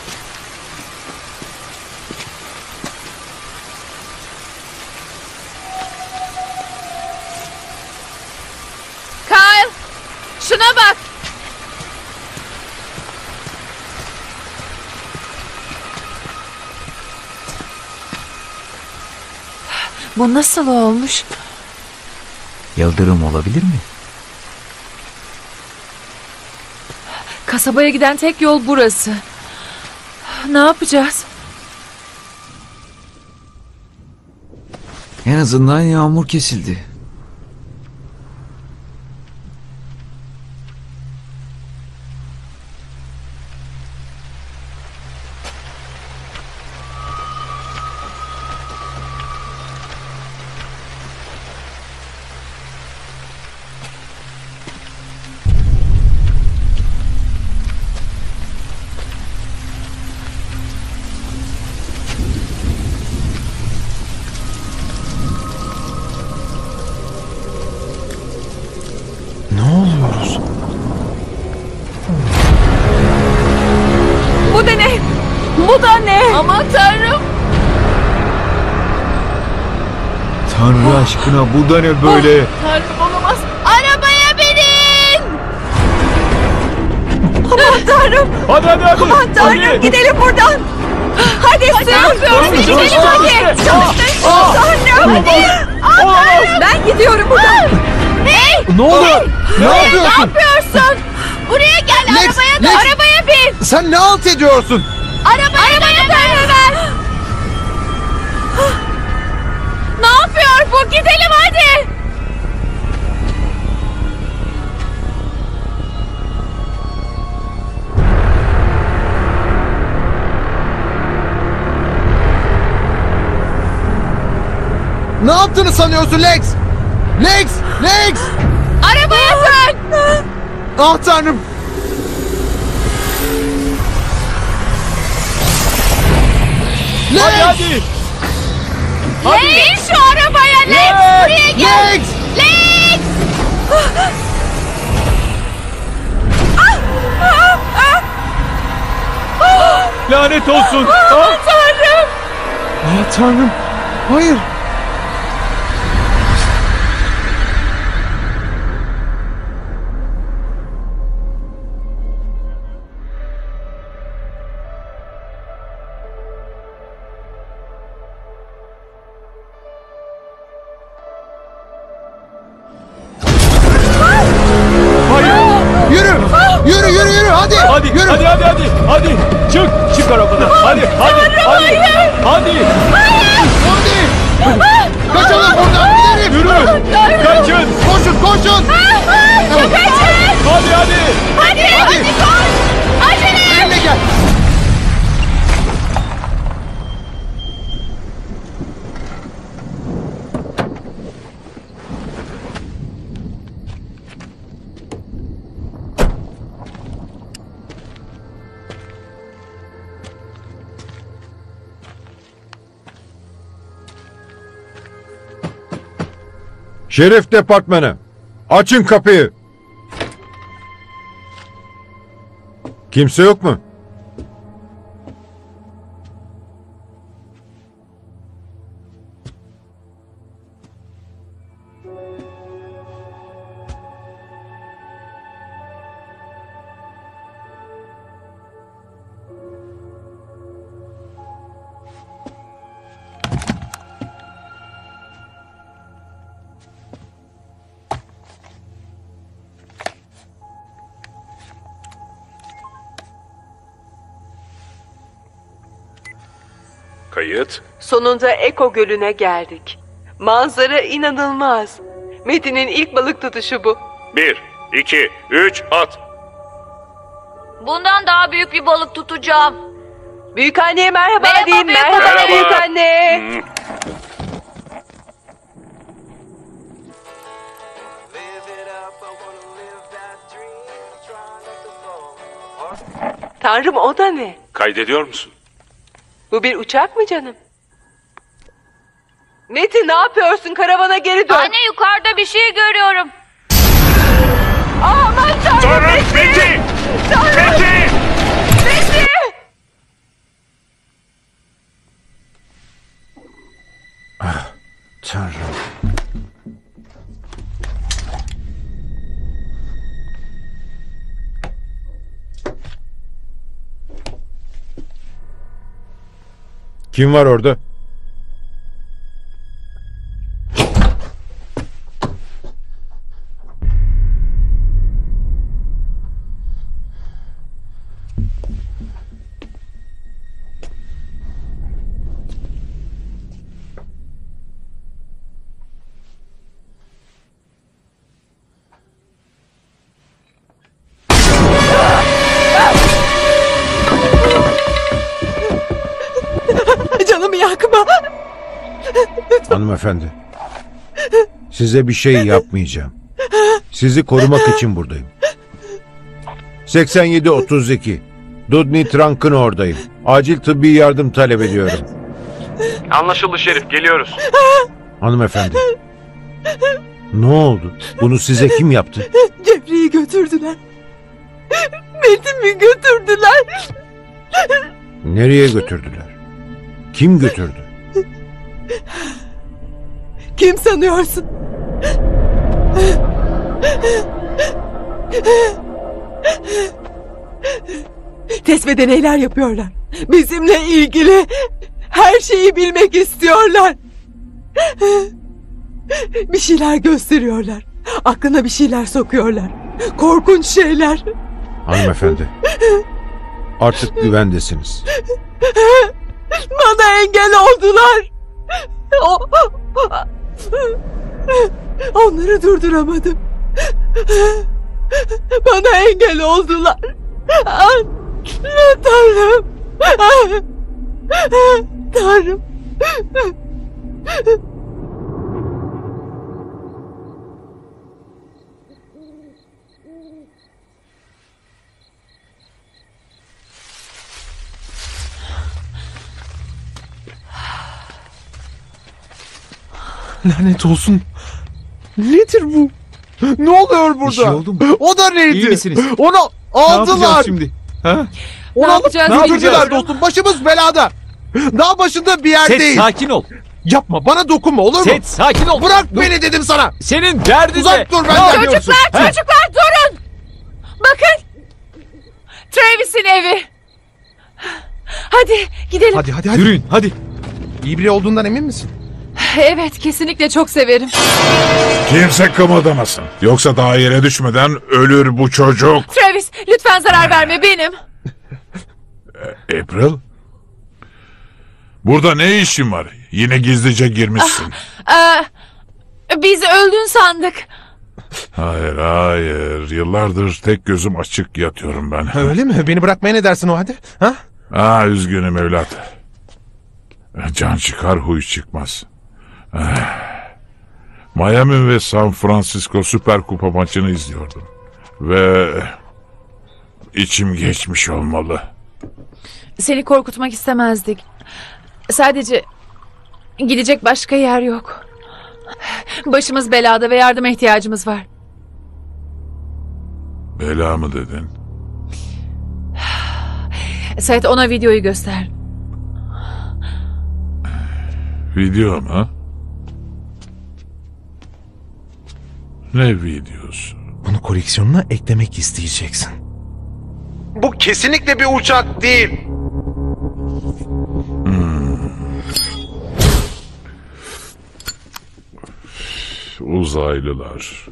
Speaker 6: Kyle, şuna bak. Bu nasıl olmuş?
Speaker 7: Yıldırım olabilir mi?
Speaker 6: Kasabaya giden tek yol burası. Ne yapacağız?
Speaker 7: En azından yağmur kesildi.
Speaker 10: Ne oluyoruz?
Speaker 12: Bu da ne? Bu da ne?
Speaker 13: Aman Tanrım.
Speaker 7: Tanrı aşkına bu da ne böyle?
Speaker 13: Tanrım, olamaz. Arabaya binin.
Speaker 12: Aman Tanrım.
Speaker 7: Hadi hadi hadi.
Speaker 12: Aman Tanrım, gidelim buradan. Hadi sür.
Speaker 13: Ne yapıyorsun?
Speaker 12: Gidelim
Speaker 13: Gidelim
Speaker 12: hadi. Çalıştır şunu Tanrım. Hadi. Ben gidiyorum buradan.
Speaker 13: Hey!
Speaker 10: Ne oldu? Ne
Speaker 13: Hey,
Speaker 10: yapıyorsun?
Speaker 13: Ne yapıyorsun? Buraya gel.
Speaker 10: Lex,
Speaker 13: arabaya da
Speaker 10: Lex.
Speaker 13: arabaya bin.
Speaker 10: Sen ne alt ediyorsun?
Speaker 13: Arabaya, arabaya da hemen. Ne yapıyor bu? Gidelim hadi.
Speaker 10: Ne yaptığını sanıyorsun Lex? Lex! Lex!
Speaker 13: Arabaya dön.
Speaker 10: Ah tanrım! Lex!
Speaker 7: Hadi hadi.
Speaker 13: Hadi. Bin şu arabaya Lex. Buraya gel.
Speaker 10: Lex!
Speaker 13: Lex.
Speaker 7: Lanet olsun.
Speaker 13: Aman Tanrım.
Speaker 10: Ah tanrım! Hayır! Yürü! Yürü yürü yürü hadi!
Speaker 7: Hadi
Speaker 10: Yürü!
Speaker 7: hadi hadi hadi. Hadi. Çık. Çık arabadan. Hadi hadi. Hadi. Hadi.
Speaker 10: Hadi! Kaçalım buradan gidelim!
Speaker 7: Yürü. Kaçın.
Speaker 10: Koşun koşun!
Speaker 13: Kaçın.
Speaker 7: Hadi hadi.
Speaker 13: Hadi. Hadi koş. Acele.
Speaker 10: Benimle gel!
Speaker 4: Şerif departmanı. Açın kapıyı. Kimse yok mu?
Speaker 3: Kayıt.
Speaker 1: Sonunda Eko Gölü'ne geldik. Manzara inanılmaz. Metin'in ilk balık tutuşu bu.
Speaker 3: Bir, iki, üç, at.
Speaker 12: Bundan daha büyük bir balık tutacağım.
Speaker 1: Büyükanneye merhaba,
Speaker 12: Merhaba,
Speaker 1: deyin.
Speaker 12: büyük
Speaker 1: Merhaba,
Speaker 3: Merhaba.
Speaker 1: büyükanne.
Speaker 3: Hmm.
Speaker 1: Tanrım, o da ne?
Speaker 3: Kaydediyor musun?
Speaker 1: Bu bir uçak mı canım? Metin, ne yapıyorsun? Karavana geri dön.
Speaker 12: Anne, yukarıda bir şey görüyorum.
Speaker 1: Aman Tanrım,
Speaker 3: Tanrım,
Speaker 1: Metin!
Speaker 3: Metin!
Speaker 1: Tanrım!
Speaker 3: Metin!
Speaker 1: Metin!
Speaker 4: Ah, Tanrım. Kim var orada?
Speaker 1: Canımı yakma.
Speaker 4: Hanımefendi. Size bir şey yapmayacağım. Sizi korumak için buradayım. seksen yedi otuz iki. Dudney Trunk'ın oradayım. Acil tıbbi yardım talep ediyorum.
Speaker 3: Anlaşıldı Şerif, geliyoruz.
Speaker 4: Hanımefendi. Ne oldu? Bunu size kim yaptı?
Speaker 1: Jeffrey'i götürdüler. Metin'i götürdüler.
Speaker 4: Nereye götürdüler? Kim götürdü?
Speaker 1: Kim sanıyorsun? Test ve deneyler yapıyorlar. Bizimle ilgili her şeyi bilmek istiyorlar. Bir şeyler gösteriyorlar. Aklına bir şeyler sokuyorlar. Korkunç şeyler.
Speaker 4: Hanımefendi. Artık güvendesiniz.
Speaker 1: Bana engel oldular. O- Onları durduramadım. Bana engel oldular. Tanrım. Tanrım.
Speaker 10: Lanet olsun. Nedir bu? Ne oluyor burada?
Speaker 7: Bir şey oldu mu?
Speaker 10: O da neydi?
Speaker 7: İyi misiniz?
Speaker 10: Onu
Speaker 7: Ne
Speaker 10: aldılar.
Speaker 7: yapacağız şimdi? Ha?
Speaker 10: Onu
Speaker 6: Ne
Speaker 10: alıp
Speaker 6: yapacağız
Speaker 10: götürdüler
Speaker 6: bilmiyorum.
Speaker 10: dostum. Başımız belada. Daha başında bir yerdeyiz.
Speaker 7: Set sakin ol.
Speaker 10: Yapma, bana dokunma, olur mu?
Speaker 7: Set sakin ol.
Speaker 10: Bırak
Speaker 7: Dur.
Speaker 10: beni dedim sana.
Speaker 7: Senin derdin
Speaker 10: Uzak
Speaker 7: ne?
Speaker 10: dur
Speaker 7: Ne
Speaker 10: benden.
Speaker 7: yapıyorsun?
Speaker 6: Çocuklar,
Speaker 7: Ha?
Speaker 6: çocuklar durun. Bakın. Travis'in evi. Hadi gidelim.
Speaker 10: Hadi hadi hadi.
Speaker 7: Yürüyün hadi.
Speaker 10: İyi biri olduğundan emin misin?
Speaker 6: Evet, kesinlikle çok severim.
Speaker 20: Kimse kımıldamasın. Yoksa daha yere düşmeden ölür bu çocuk.
Speaker 6: Travis, lütfen zarar verme, benim.
Speaker 20: April? Burada ne işin var? Yine gizlice girmişsin.
Speaker 6: Ee, biz öldün sandık.
Speaker 20: Hayır hayır. Yıllardır tek gözüm açık yatıyorum ben.
Speaker 10: Öyle mi? Beni bırakmaya ne dersin o halde? Ha?
Speaker 20: Aa, üzgünüm evlat. Can çıkar huy çıkmaz. Miami ve San Francisco Süper Kupa maçını izliyordum. Ve içim geçmiş olmalı.
Speaker 6: Seni korkutmak istemezdik. Sadece gidecek başka yer yok. Başımız belada ve yardıma ihtiyacımız var.
Speaker 20: Bela mı dedin?
Speaker 6: Sait, ona videoyu göster.
Speaker 20: Video mu? Ne videosu?
Speaker 10: Bunu koleksiyonuna eklemek isteyeceksin. Bu kesinlikle bir uçak değil.
Speaker 20: Hmm. Uzaylılar.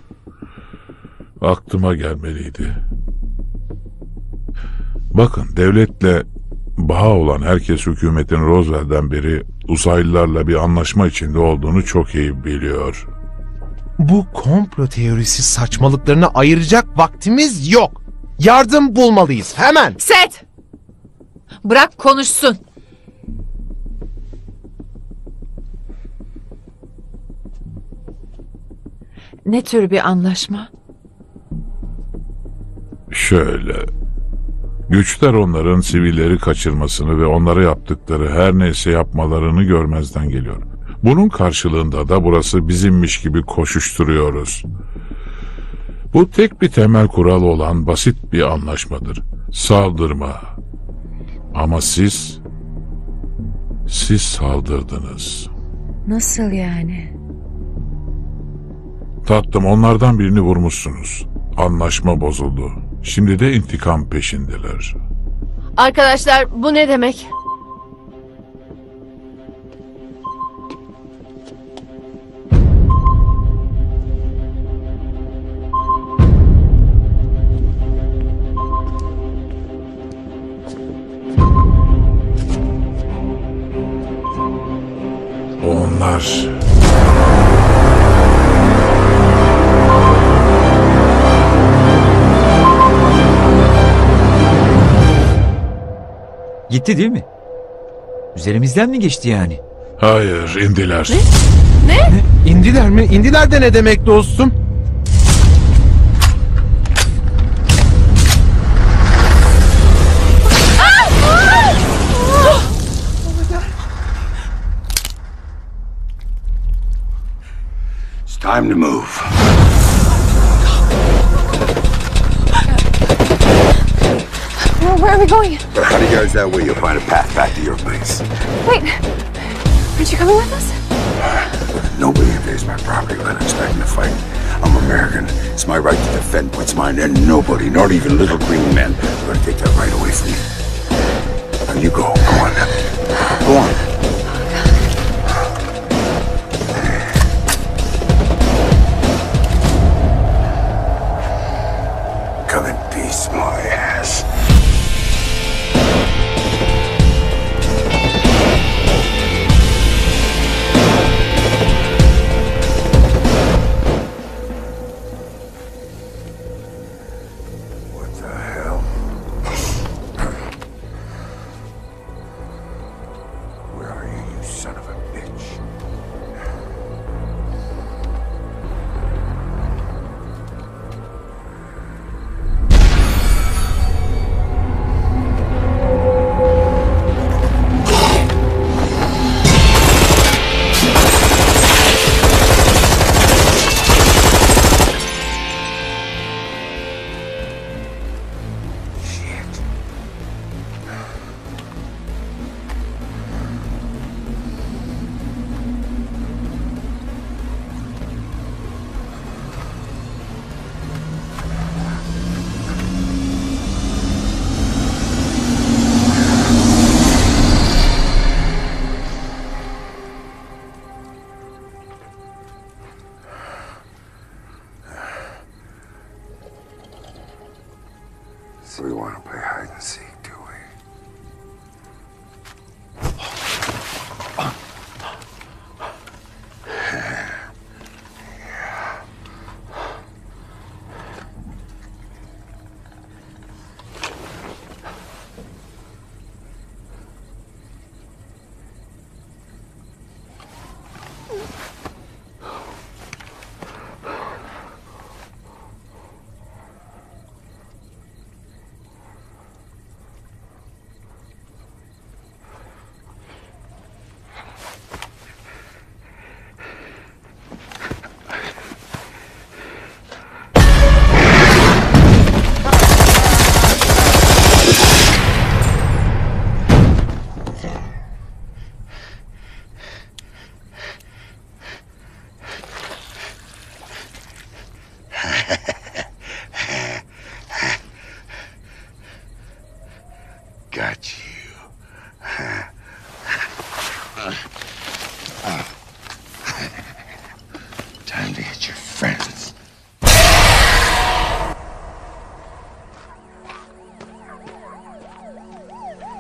Speaker 20: Aklıma gelmeliydi. Bakın, devletle Bağı olan herkes hükümetin Roosevelt'den beri uzaylılarla bir anlaşma içinde olduğunu çok iyi biliyor.
Speaker 10: Bu komplo teorisi saçmalıklarına ayıracak vaktimiz yok. Yardım bulmalıyız hemen.
Speaker 6: Seth! Bırak konuşsun. Ne tür bir anlaşma?
Speaker 20: Şöyle... Güçler onların sivilleri kaçırmasını ve onlara yaptıkları her neyse yapmalarını görmezden geliyor. Bunun karşılığında da burası bizimmiş gibi koşuşturuyoruz. Bu tek bir temel kural olan basit bir anlaşmadır. Saldırma. Ama siz... Siz saldırdınız.
Speaker 6: Nasıl yani?
Speaker 20: Tatlım, onlardan birini vurmuşsunuz. Anlaşma bozuldu. Şimdi de intikam peşindeler.
Speaker 13: Arkadaşlar bu ne demek?
Speaker 20: Onlar...
Speaker 7: Gitti değil mi? Üzerimizden mi geçti yani?
Speaker 20: Hayır, indiler.
Speaker 10: Ne? ne? İndiler mi? İndiler de ne demek dostum?
Speaker 19: It's time to move.
Speaker 17: Where, where are we going?
Speaker 19: But how do you guys that way? You'll find a path back to your place.
Speaker 17: Wait, aren't you coming with us?
Speaker 19: Nobody invades my property without expecting to fight. I'm American. It's my right to defend what's mine, and nobody, not even little green men, are going to take that right away from you. Now you go. Go on now. Go on. Come in peace, my ass. So we want to play hide and seek, do we?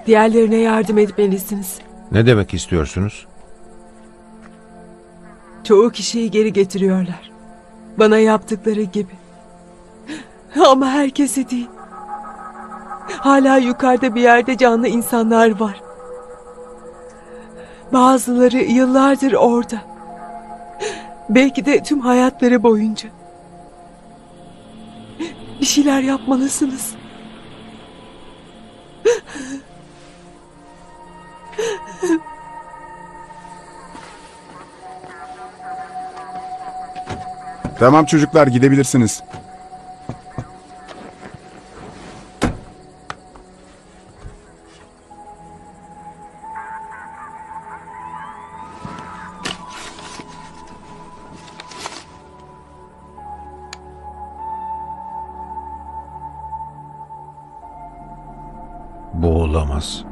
Speaker 1: Diğerlerine yardım etmelisiniz.
Speaker 4: Ne demek istiyorsunuz?
Speaker 1: Çoğu kişiyi geri getiriyorlar. Bana yaptıkları gibi. Ama herkesi değil. Hala yukarıda bir yerde canlı insanlar var. Bazıları yıllardır orada. Belki de tüm hayatları boyunca. Bir şeyler yapmalısınız.
Speaker 5: Tamam çocuklar, gidebilirsiniz.
Speaker 4: Bu olamaz.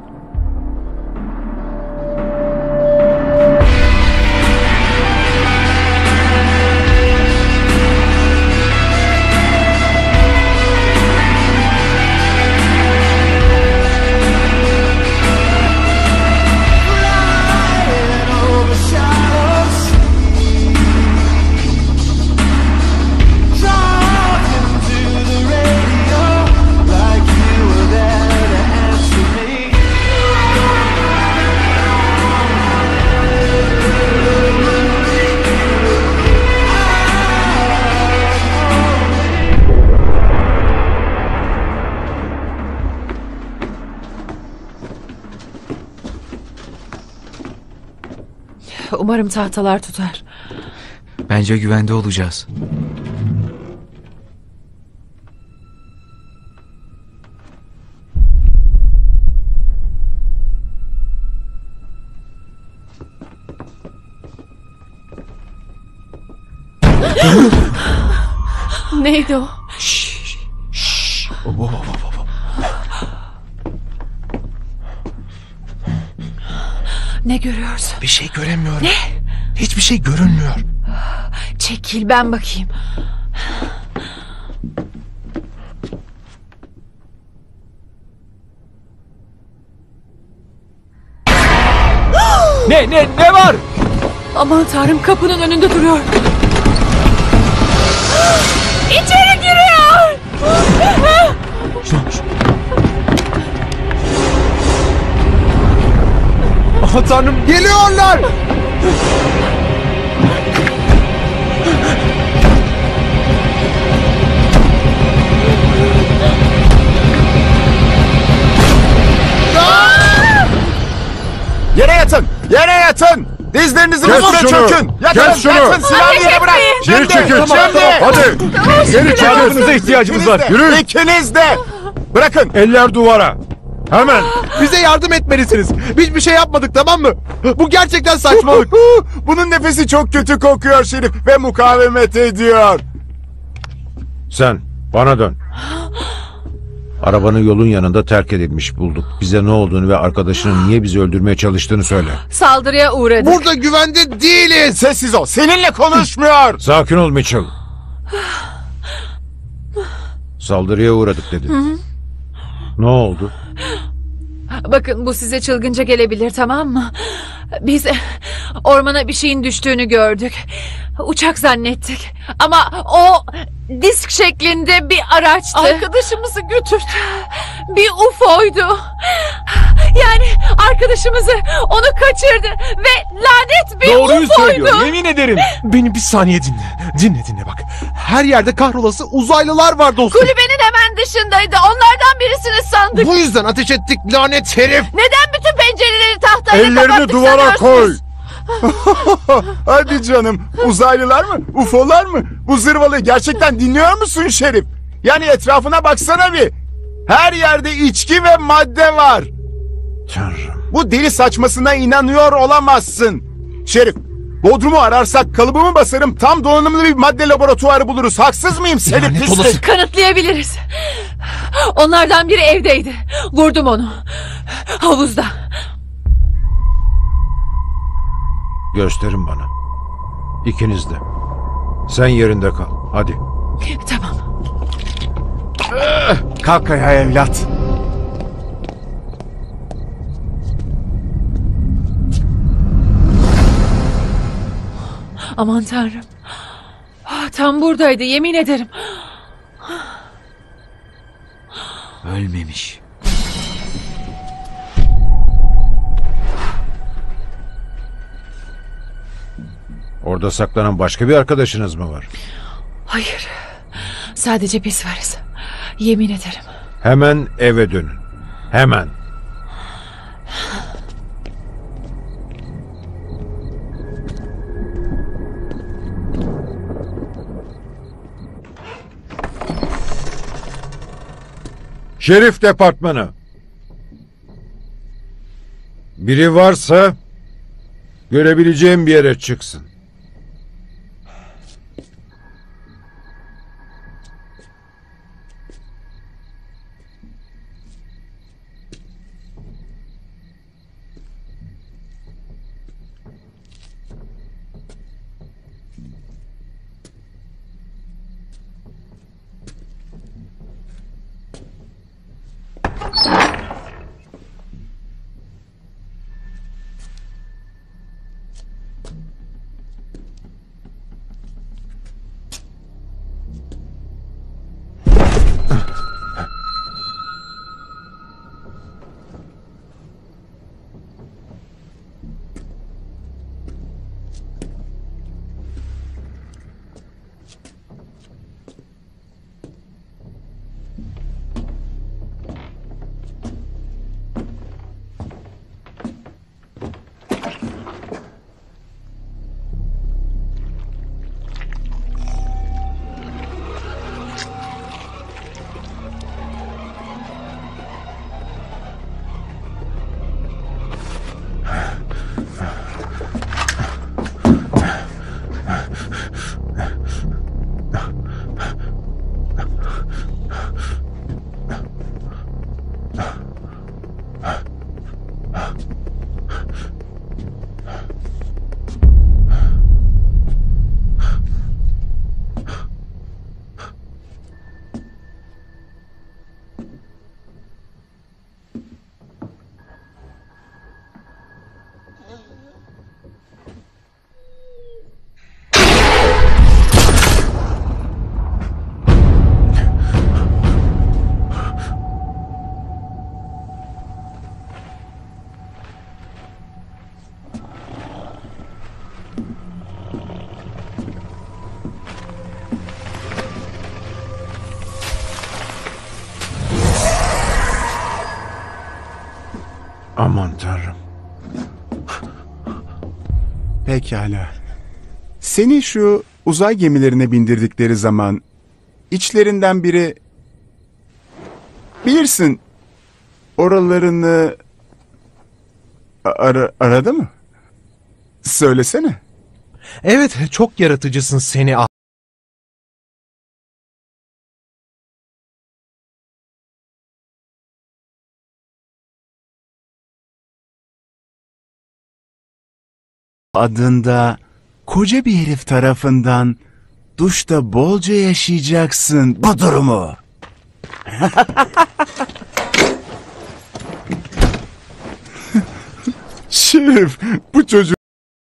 Speaker 6: Umarım tahtalar tutar.
Speaker 7: Bence güvende olacağız.
Speaker 13: Neydi o?
Speaker 6: Ne görüyorsun?
Speaker 10: Bir şey göremiyorum.
Speaker 6: Ne?
Speaker 10: Hiçbir şey görünmüyor.
Speaker 6: Çekil, ben bakayım.
Speaker 2: Ne ne ne var?
Speaker 6: Aman Tanrım, kapının önünde duruyor. İçeri giriyor.
Speaker 10: Ah Tanrım, geliyorlar.
Speaker 5: Yere yatın! Yere yatın! Dizlerinizi
Speaker 4: Kes
Speaker 5: üstüne
Speaker 4: şunu!
Speaker 5: çökün! Yatın!
Speaker 4: Kes şunu!
Speaker 5: Yatın! Silahı
Speaker 6: Ateş
Speaker 5: yere bırak!
Speaker 6: etmeyin!
Speaker 4: Geri çekil!
Speaker 5: Şimdi!
Speaker 4: Hadi! Geri çekil!
Speaker 5: Yardımınıza
Speaker 4: ihtiyacımız var.
Speaker 5: İkiniz de!
Speaker 4: Yürü!
Speaker 5: İkiniz de! Bırakın!
Speaker 4: Eller duvara! Hemen!
Speaker 10: Bize yardım etmelisiniz. Biz bir şey yapmadık, tamam mı? Bu gerçekten saçmalık.
Speaker 5: Bunun nefesi çok kötü kokuyor Şerif ve mukavemet ediyor.
Speaker 4: Sen bana dön. Arabanı yolun yanında terk edilmiş bulduk. Bize ne olduğunu ve arkadaşının niye bizi öldürmeye çalıştığını söyle.
Speaker 6: Saldırıya uğradık.
Speaker 10: Burada güvende değiliz.
Speaker 5: Sessiz ol. Seninle konuşmuyor.
Speaker 4: Sakin ol Mitchell. Saldırıya uğradık dedin.
Speaker 6: Hı hı.
Speaker 4: Ne oldu?
Speaker 6: Bakın, bu size çılgınca gelebilir, tamam mı? Biz ormana bir şeyin düştüğünü gördük. Uçak zannettik. Ama o disk şeklinde bir araçtı. Arkadaşımızı götürdü. Bir U F O'ydu. Yani arkadaşımızı, onu kaçırdı ve lanet bir
Speaker 10: Doğruyu
Speaker 6: U F O'ydu.
Speaker 10: söylüyor, yemin ederim. Beni bir saniye dinle. Dinle dinle bak. Her yerde kahrolası uzaylılar var dostum.
Speaker 6: Kulübenin hemen dışındaydı. Onlardan birisini sandık.
Speaker 10: Bu yüzden ateş ettik, lanet herif.
Speaker 6: Neden bütün pencereleri tahtayla
Speaker 5: Ellerini
Speaker 6: kapattık
Speaker 5: duvara koy.
Speaker 6: sanıyorsunuz?
Speaker 5: Hadi canım. Uzaylılar mı? U F O'lar mı? Bu zırvalıyı gerçekten dinliyor musun Şerif? Yani etrafına baksana bir. Her yerde içki ve madde var.
Speaker 4: Tanrım.
Speaker 5: Bu deli saçmasına inanıyor olamazsın. Şerif, Bodrum'u ararsak kalıbımı basarım, tam donanımlı bir madde laboratuvarı buluruz. Haksız mıyım seni
Speaker 10: Lanet
Speaker 5: pislik?
Speaker 10: olası.
Speaker 6: Kanıtlayabiliriz. Onlardan biri evdeydi. Vurdum onu. Havuzda.
Speaker 4: Gösterin bana. İkiniz de. Sen yerinde kal. Hadi.
Speaker 6: Tamam.
Speaker 5: Kalk ayağa evlat.
Speaker 6: Aman tanrım. Ah, tam buradaydı, yemin ederim.
Speaker 7: Ölmemiş.
Speaker 4: Orada saklanan başka bir arkadaşınız mı var?
Speaker 6: Hayır. Sadece biz varız. Yemin ederim.
Speaker 4: Hemen eve dönün. Hemen. Şerif departmanı. Biri varsa görebileceğim bir yere çıksın. Aman Tanrım.
Speaker 5: Pekala. Seni şu uzay gemilerine bindirdikleri zaman içlerinden biri, bilirsin, oralarını ara, aradı mı? Söylesene.
Speaker 10: Evet, çok yaratıcısın seni.
Speaker 5: Adında koca bir herif tarafından duşta bolca yaşayacaksın bu durumu. Şerif, bu çocuk...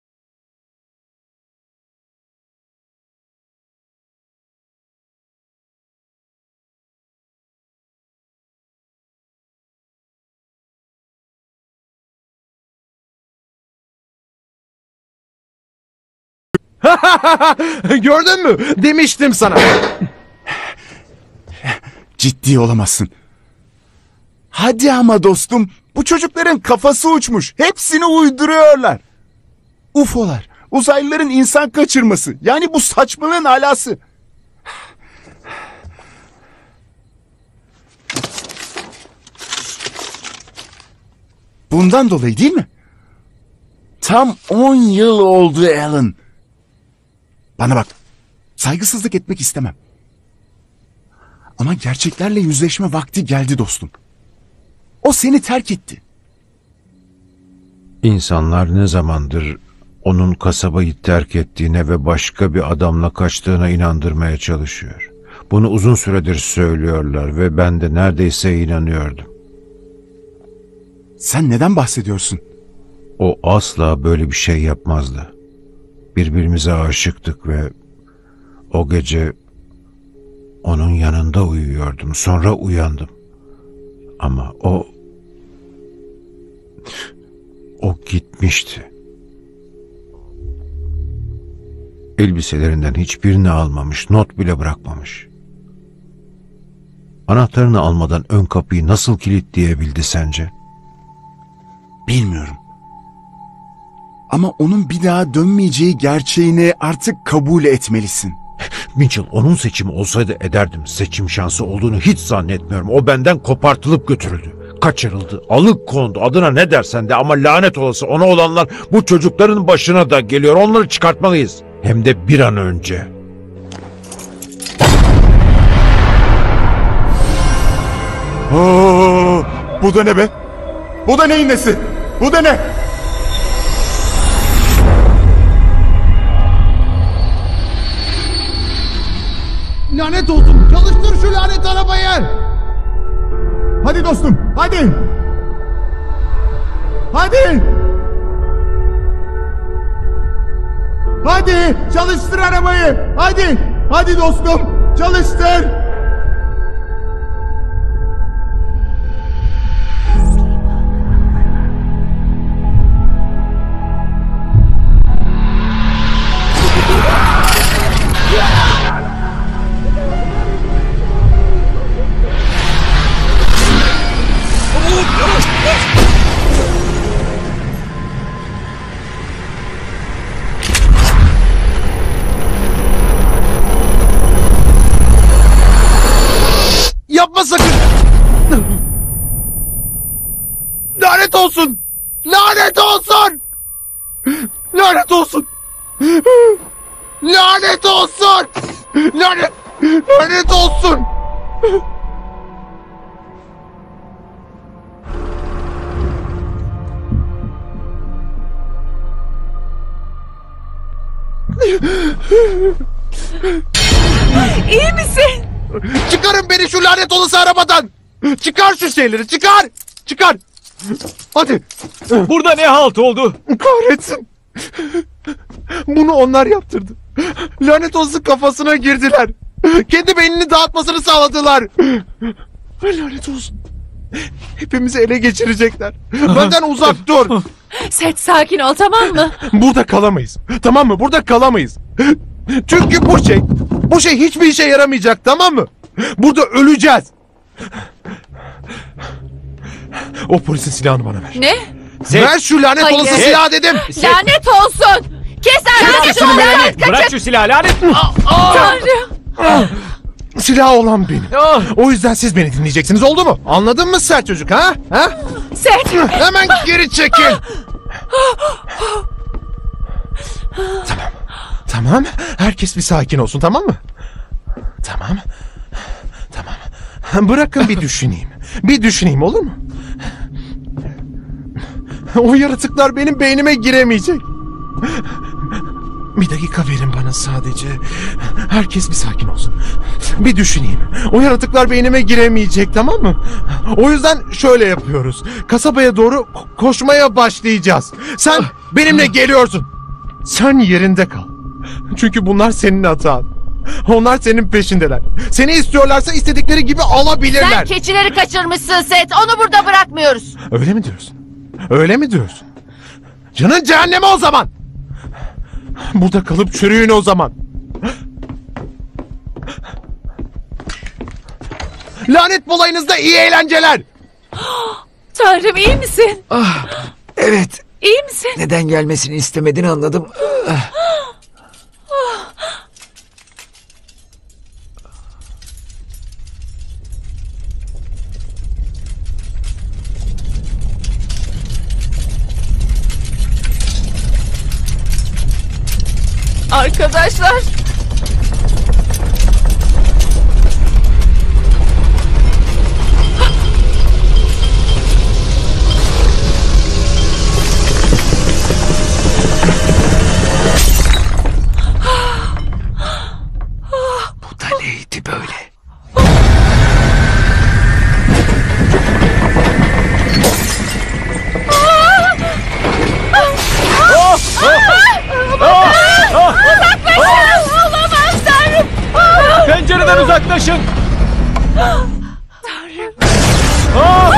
Speaker 10: Gördün mü? Demiştim sana.
Speaker 5: Ciddi olamazsın. Hadi ama dostum, bu çocukların kafası uçmuş. Hepsini uyduruyorlar. U F O'lar, uzaylıların insan kaçırması. Yani bu saçmalığın alası. Bundan dolayı değil mi? Tam on yıl oldu Alan. Bana bak, saygısızlık etmek istemem. Ama gerçeklerle yüzleşme vakti geldi dostum. O seni terk etti.
Speaker 4: İnsanlar ne zamandır onun kasabayı terk ettiğine ve başka bir adamla kaçtığına inandırmaya çalışıyor. Bunu uzun süredir söylüyorlar ve ben de neredeyse inanıyordum.
Speaker 5: Sen neden bahsediyorsun?
Speaker 4: O asla böyle bir şey yapmazdı. Birbirimize aşıktık ve o gece onun yanında uyuyordum. Sonra uyandım. Ama o o gitmişti. Elbiselerinden hiçbirini almamış, not bile bırakmamış. Anahtarını almadan ön kapıyı nasıl kilitleyebildi sence?
Speaker 5: Bilmiyorum. Ama onun bir daha dönmeyeceği gerçeğini artık kabul etmelisin.
Speaker 4: Mitchell, onun seçimi olsaydı ederdim. Seçim şansı olduğunu hiç zannetmiyorum. O benden kopartılıp götürüldü. Kaçırıldı, alıkondu, adına ne dersen de, ama lanet olası ona olanlar bu çocukların başına da geliyor. Onları çıkartmalıyız. Hem de bir an önce.
Speaker 5: Oo, bu da ne be? Bu da neyin nesi? Bu da ne?
Speaker 21: Lanet olsun! Çalıştır şu lanet arabayı! Hadi dostum, hadi! Hadi! Hadi! Çalıştır arabayı! Hadi! Hadi dostum! Çalıştır! Yapma sakın! Lanet olsun! Lanet olsun! Lanet olsun! Lanet olsun! Lanet! Lanet olsun!
Speaker 12: İyi misin?
Speaker 21: Çıkarın beni şu lanet olası arabadan! Çıkar şu şeyleri, çıkar! Çıkar! Hadi!
Speaker 2: Burada ne halt oldu?
Speaker 21: Kahretsin! Bunu onlar yaptırdı. Lanet olası kafasına girdiler. Kendi beynini dağıtmasını sağladılar. Lanet olsun. Hepimizi ele geçirecekler. Benden uzak dur.
Speaker 6: Seth, sakin ol, tamam mı?
Speaker 21: Burada kalamayız. Tamam mı? Burada kalamayız. Çünkü bu şey, bu şey hiçbir işe yaramayacak, tamam mı? Burada öleceğiz. O polisin silahını bana ver.
Speaker 6: Ne?
Speaker 21: Ver şu lanet
Speaker 6: Hayır.
Speaker 21: olası silahı dedim.
Speaker 6: Lanet olsun! Kes lanet olsun! Lanet
Speaker 2: Bırak şu silahı, lanet!
Speaker 6: Tanrım!
Speaker 21: Silah olan benim. O yüzden siz beni dinleyeceksiniz, oldu mu? Anladın mı sert çocuk, ha? ha?
Speaker 6: Seth!
Speaker 21: Hemen geri çekil. Tamam. Tamam. Herkes bir sakin olsun, tamam mı? Tamam. Tamam. Bırakın bir düşüneyim. Bir düşüneyim, olur mu? O yaratıklar benim beynime giremeyecek. Bir dakika verin bana sadece. Herkes bir sakin olsun. Bir düşüneyim. O yaratıklar beynime giremeyecek, tamam mı? O yüzden şöyle yapıyoruz. Kasabaya doğru ko- koşmaya başlayacağız. Sen benimle geliyorsun. Sen yerinde kal. Çünkü bunlar senin hatan. Onlar senin peşindeler. Seni istiyorlarsa istedikleri gibi alabilirler.
Speaker 13: Sen keçileri kaçırmışsın Seth. Onu burada bırakmıyoruz.
Speaker 21: Öyle mi diyorsun? Öyle mi diyorsun? Canın cehenneme o zaman. Burada kalıp çürüyün o zaman. Lanet balayınızda iyi eğlenceler.
Speaker 6: Tanrım, iyi misin?
Speaker 7: Ah, evet.
Speaker 6: İyi misin?
Speaker 7: Neden gelmesini istemediğini anladım. Ah.
Speaker 6: Arkadaşlar.
Speaker 7: Bu da neydi böyle?
Speaker 2: Uzaklaşın!
Speaker 12: Olamaz Tanrım!
Speaker 2: Pencereden uzaklaşın!
Speaker 12: Tanrım!
Speaker 2: Ah!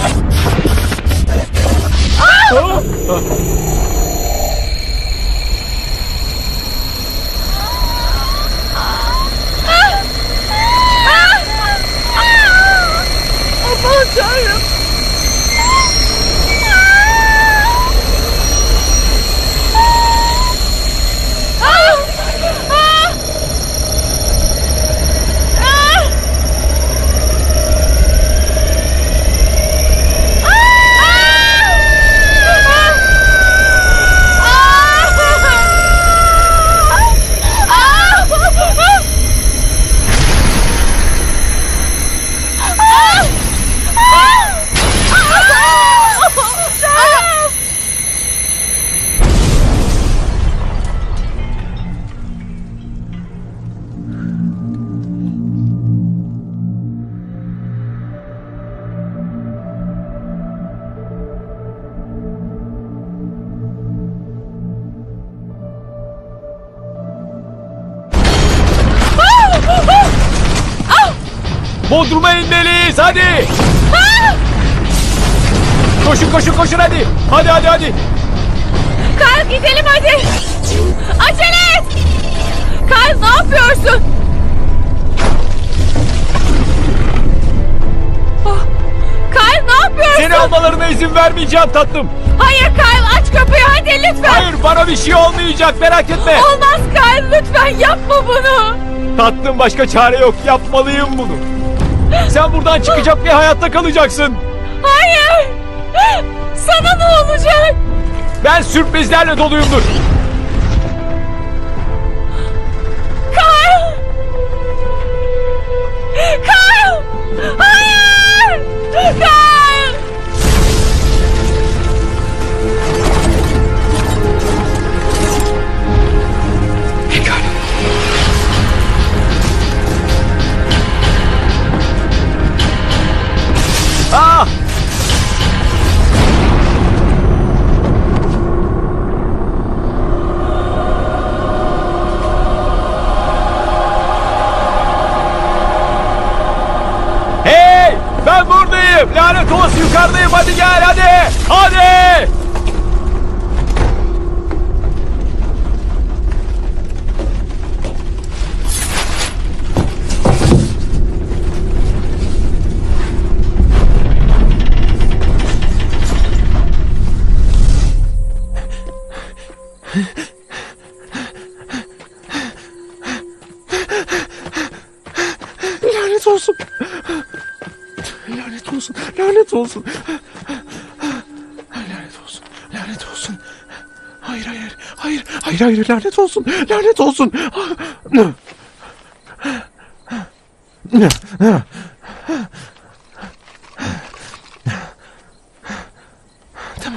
Speaker 12: Aman Tanrım!
Speaker 2: Bodrum'a inmeliyiz hadi. Koşun koşun koşun hadi. Hadi hadi hadi.
Speaker 12: Kyle gidelim hadi. Acele et. Kyle ne yapıyorsun? Oh, Kyle ne yapıyorsun?
Speaker 2: Seni almalarına izin vermeyeceğim tatlım.
Speaker 12: Hayır Kyle aç kapıyı hadi lütfen.
Speaker 2: Hayır bana bir şey olmayacak merak etme.
Speaker 12: Olmaz Kyle lütfen yapma bunu.
Speaker 2: Tatlım başka çare yok yapmalıyım bunu. Sen buradan çıkacak ve hayatta kalacaksın.
Speaker 12: Hayır. Sana ne olacak?
Speaker 2: Ben sürprizlerle doluyumdur.
Speaker 12: Kyle! Kyle! Hayır! Kyle!
Speaker 2: Pekala. Ah! Hey! Ben buradayım. Lanet olası yukarıdayım. Hadi gel hadi. Hadi!
Speaker 21: Lanet olsun. Lanet olsun. Lanet olsun. Lanet olsun. Lanet olsun. Hayır hayır. Hayır. Hayır hayır. Lanet olsun. Lanet olsun. Tamam.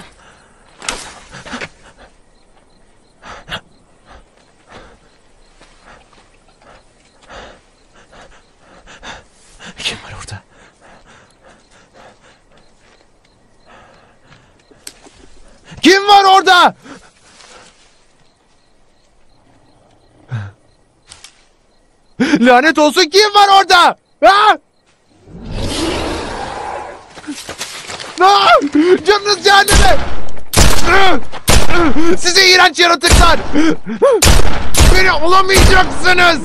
Speaker 21: Kim var orada? Kim var orada? Lanet olsun kim var orada? Ha? Ah! Canınız cehenneme! Size iğrenç yaratıklar! Beni olamayacaksınız!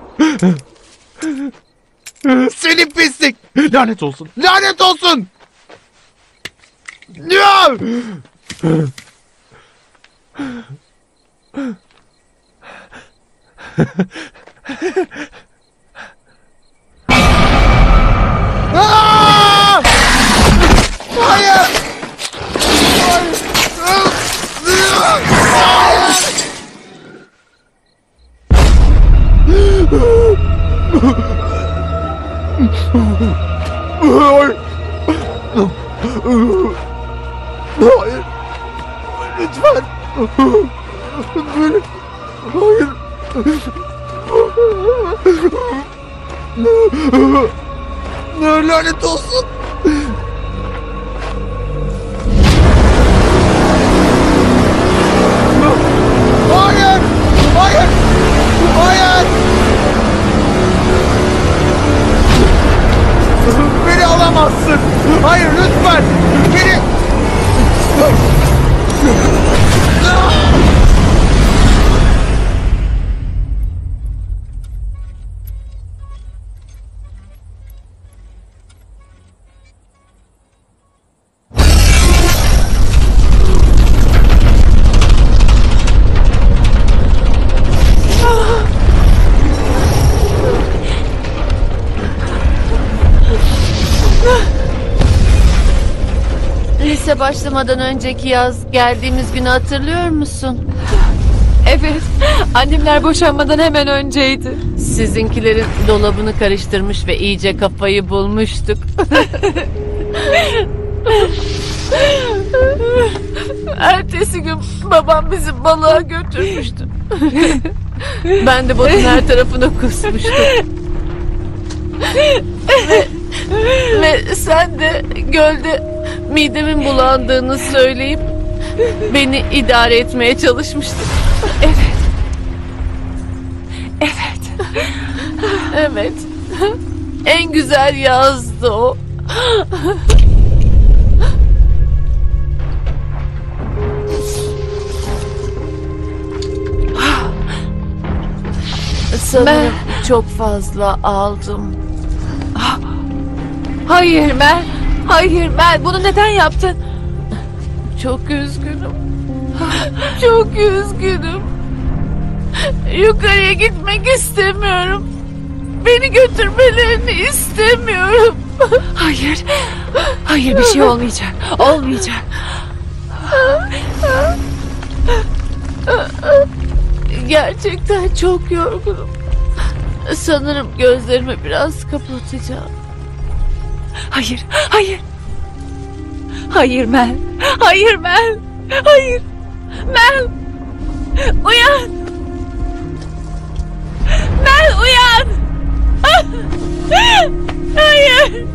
Speaker 21: Seni pislik! Lanet olsun! Lanet olsun! Ya! Aa! Hayır! Hayır! Hayır! Lütfen! Beni... Hayır! Lanet olsun! Hayır! Hayır! yapamazsın. Hayır lütfen. Beni...
Speaker 13: Lise başlamadan önceki yaz geldiğimiz günü hatırlıyor musun?
Speaker 6: Evet, annemler boşanmadan hemen önceydi.
Speaker 13: Sizinkilerin dolabını karıştırmış ve iyice kafayı bulmuştuk. Ertesi gün babam bizi balığa götürmüştü. Ben de botun her tarafına kusmuştum. ve, ve sen de gölde midemin bulandığını söyleyip beni idare etmeye çalışmıştın.
Speaker 6: Evet. Evet.
Speaker 13: Evet. En güzel yazdı o. Sanırım ben... çok fazla aldım.
Speaker 6: Hayır Mel. Hayır Mel. Bunu neden yaptın?
Speaker 13: Çok üzgünüm. Çok üzgünüm. Yukarıya gitmek istemiyorum. Beni götürmelerini istemiyorum.
Speaker 6: Hayır. Hayır, bir şey olmayacak. Olmayacak.
Speaker 13: Gerçekten çok yorgunum. Sanırım gözlerimi biraz kapatacağım.
Speaker 6: Hayır, hayır. Hayır Mel. Hayır Mel. Hayır. Mel. Uyan. Mel uyan. Hayır.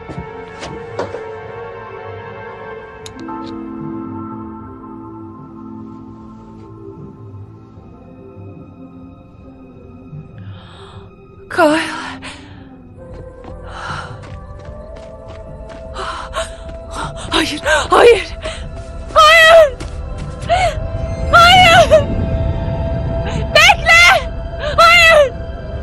Speaker 6: Kyle. Hayır, hayır. Hayır. Hayır. Bekle. Hayır.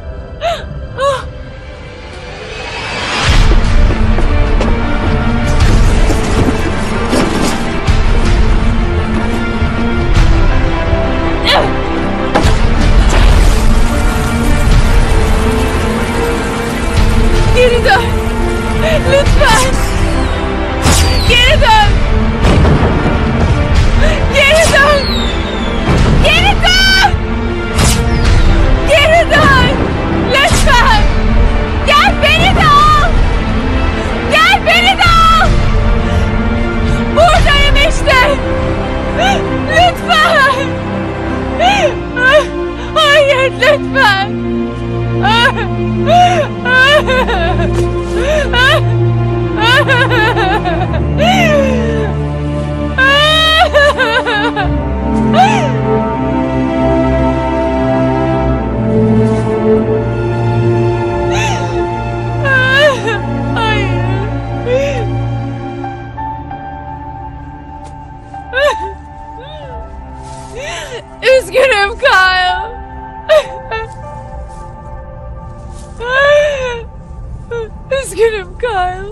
Speaker 6: Geri dön. Lütfen. Geri dön. Geri dön. Geri dön. Geri dön. Lütfen. Gel beni de al. Gel beni de al. Buradayım işte. Lütfen. Hayır lütfen. Üzgünüm Kyle. Üzgünüm Kyle.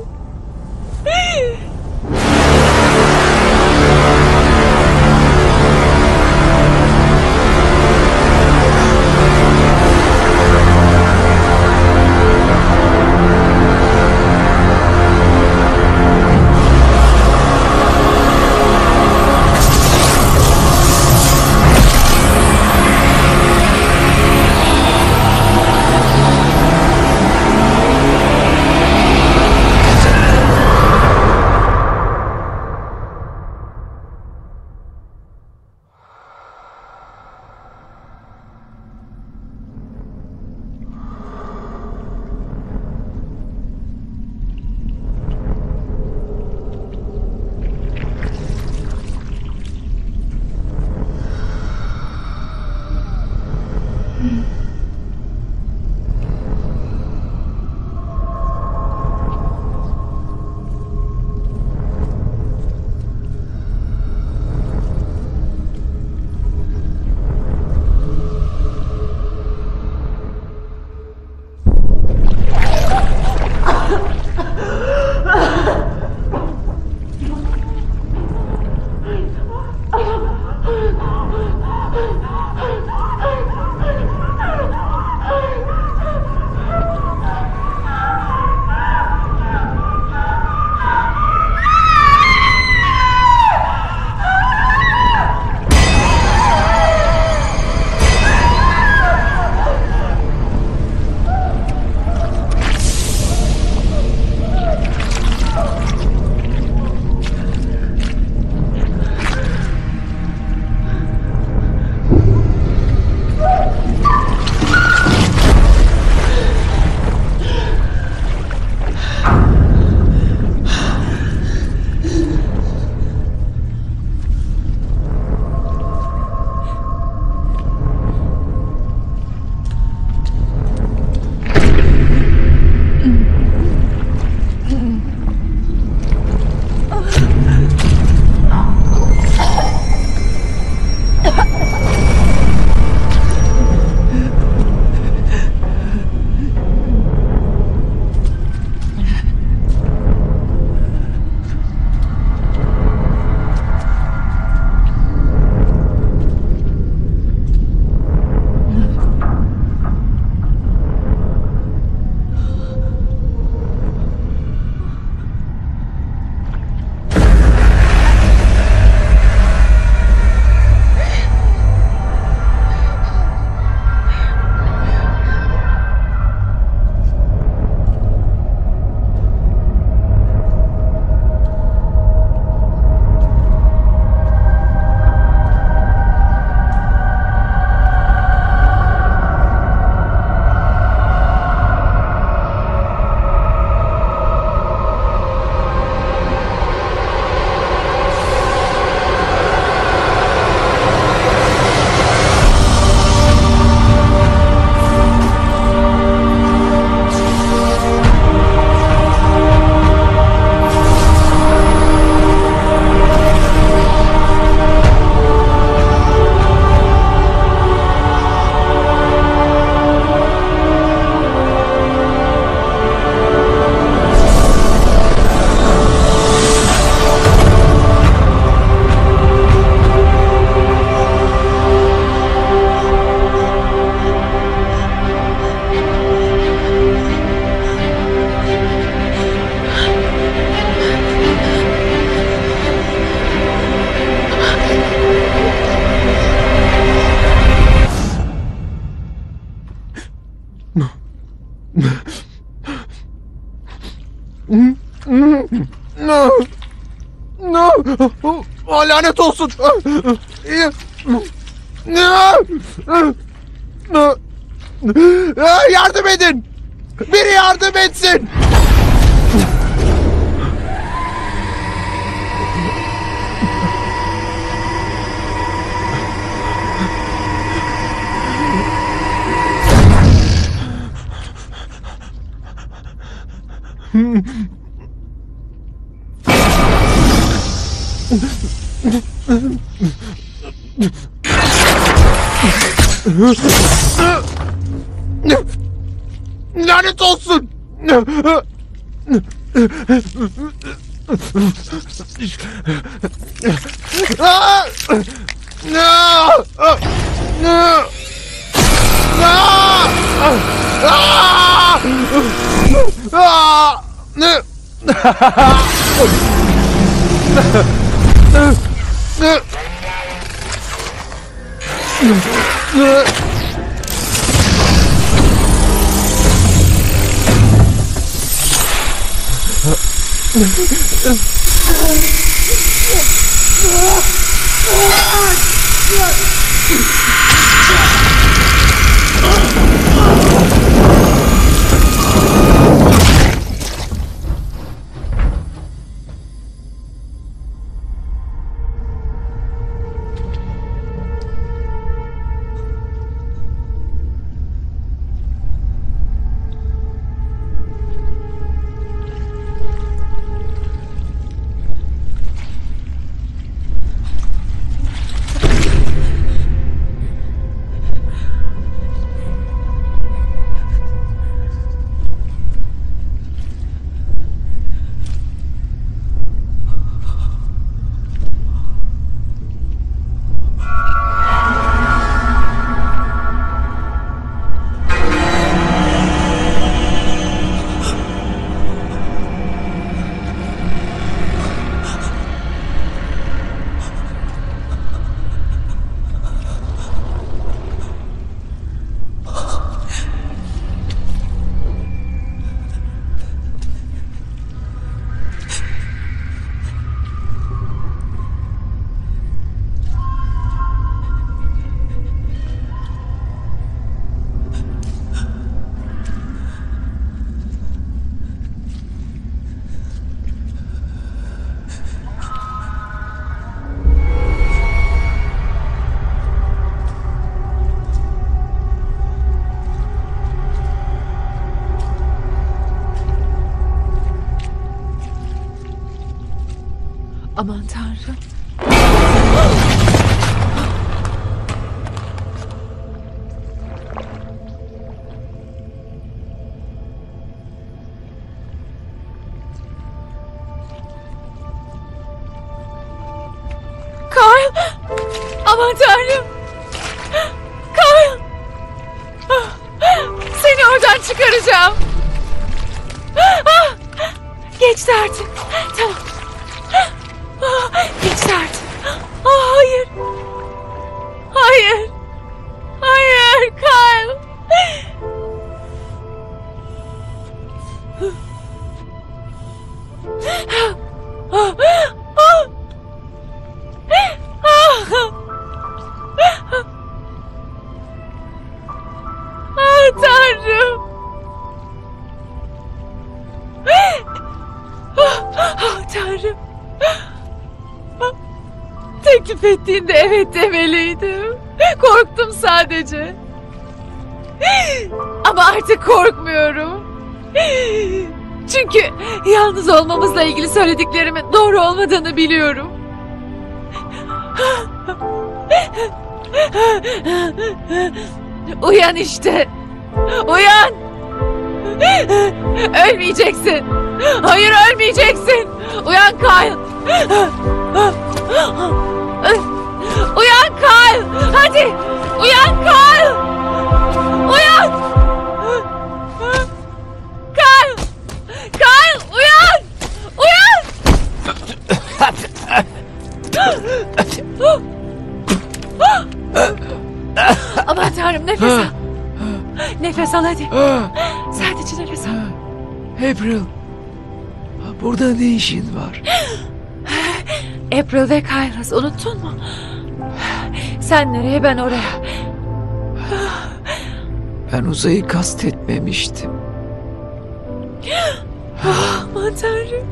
Speaker 21: No. No. Lanet olsun. Yardım edin. Biri yardım etsin. Lanet olsun.
Speaker 6: Aman Tanrım. Kyle! Aman Tanrım! Kyle! Seni oradan çıkaracağım. Geçti artık. Tamam. Geçti artık. Hayır. Hayır. Hayır Kyle. Ah Tanrım. Ah Tanrım. Teklif ettiğinde evet demeliydim. Korktum sadece. Ama artık korkmuyorum. Çünkü yalnız olmamızla ilgili söylediklerimin doğru olmadığını biliyorum. Uyan işte. Uyan. Ölmeyeceksin. Hayır ölmeyeceksin. Uyan Kyle. Uyan Kyle. Hadi. Uyan Kyle. Uyan. Kyle. Kyle uyan. Uyan. Aman Tanrım nefes al. Nefes al hadi. Sadece nefes al.
Speaker 2: April.
Speaker 7: Burada ne işin var?
Speaker 6: April ve Kairos, unuttun mu? Sen nereye, ben oraya.
Speaker 7: Ben uzayı kastetmemiştim.
Speaker 6: Aman Tanrım.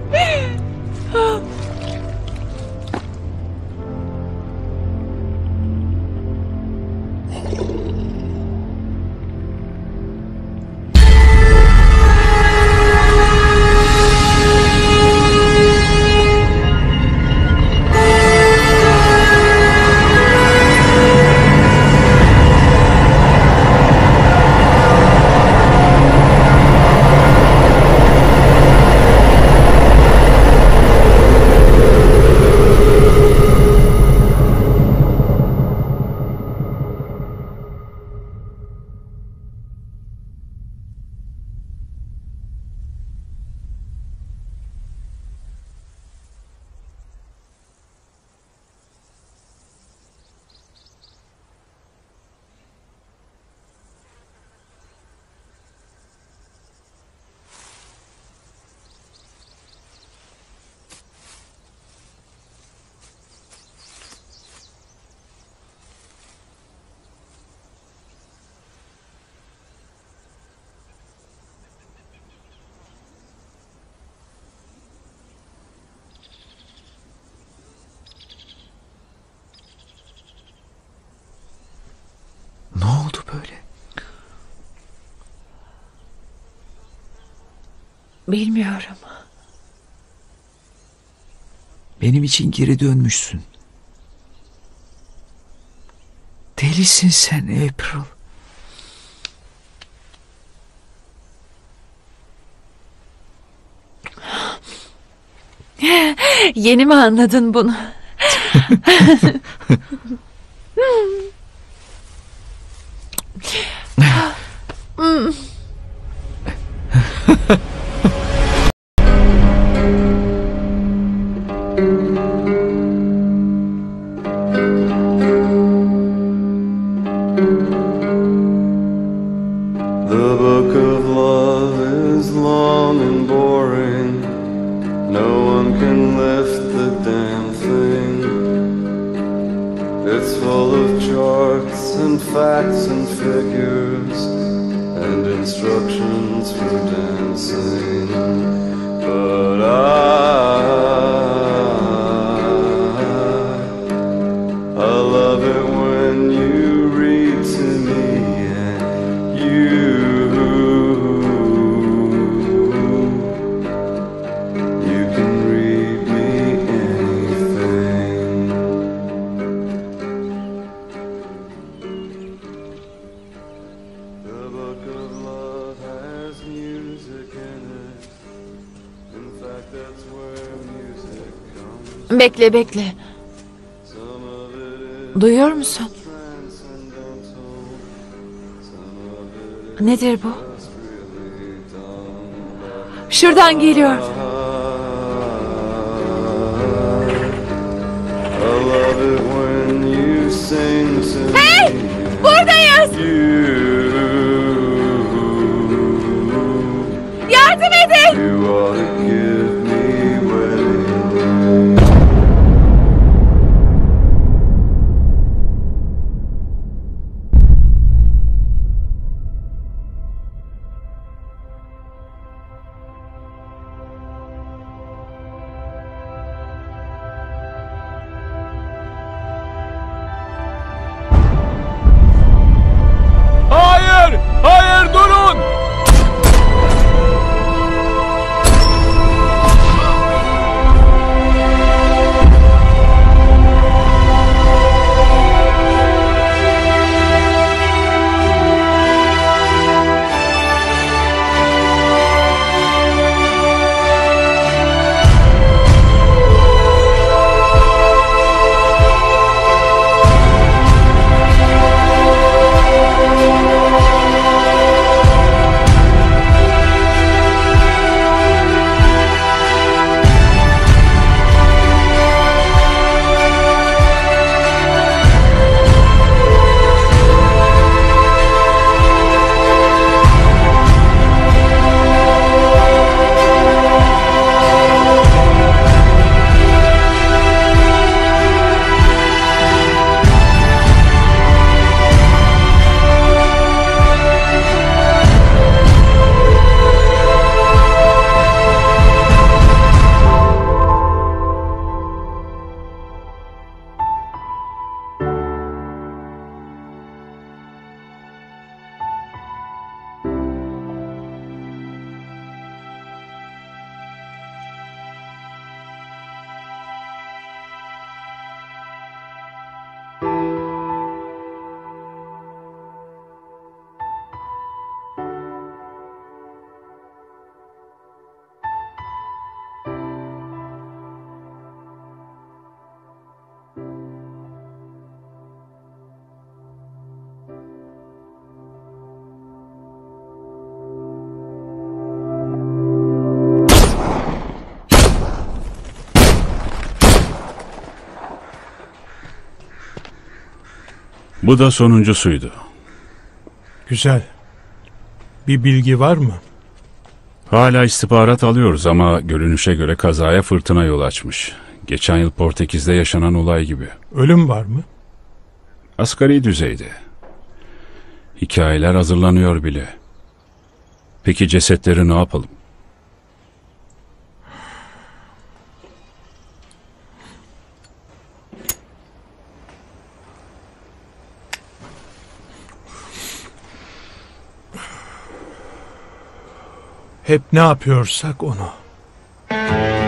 Speaker 7: Ne oldu böyle?
Speaker 6: Bilmiyorum.
Speaker 7: Benim için geri dönmüşsün. Delisin sen April.
Speaker 6: Yeni mi anladın bunu?
Speaker 8: The book of love is long and boring. No one can lift the damn thing. It's full of charts and facts and figures and instructions for dancing. But I, I love it when you read to me and you You can read me anything. The book of love has music in it. In fact, that's where music comes.
Speaker 6: Bekle bekle. Duyuyor musun? Nedir bu? Şuradan geliyor.
Speaker 8: I love it when you sing to
Speaker 6: Hey!
Speaker 8: me.
Speaker 6: Buradayız! Yardım edin!
Speaker 8: You ought to give me wedding ring.
Speaker 9: Bu da sonuncusuydu.
Speaker 22: Güzel. Bir bilgi var mı?
Speaker 9: Hala istihbarat alıyoruz ama görünüşe göre kazaya fırtına yol açmış. Geçen yıl Portekiz'de yaşanan olay gibi.
Speaker 22: Ölüm var mı?
Speaker 9: Asgari düzeyde. Hikayeler hazırlanıyor bile. Peki cesetleri ne yapalım?
Speaker 22: Hep ne yapıyorsak onu.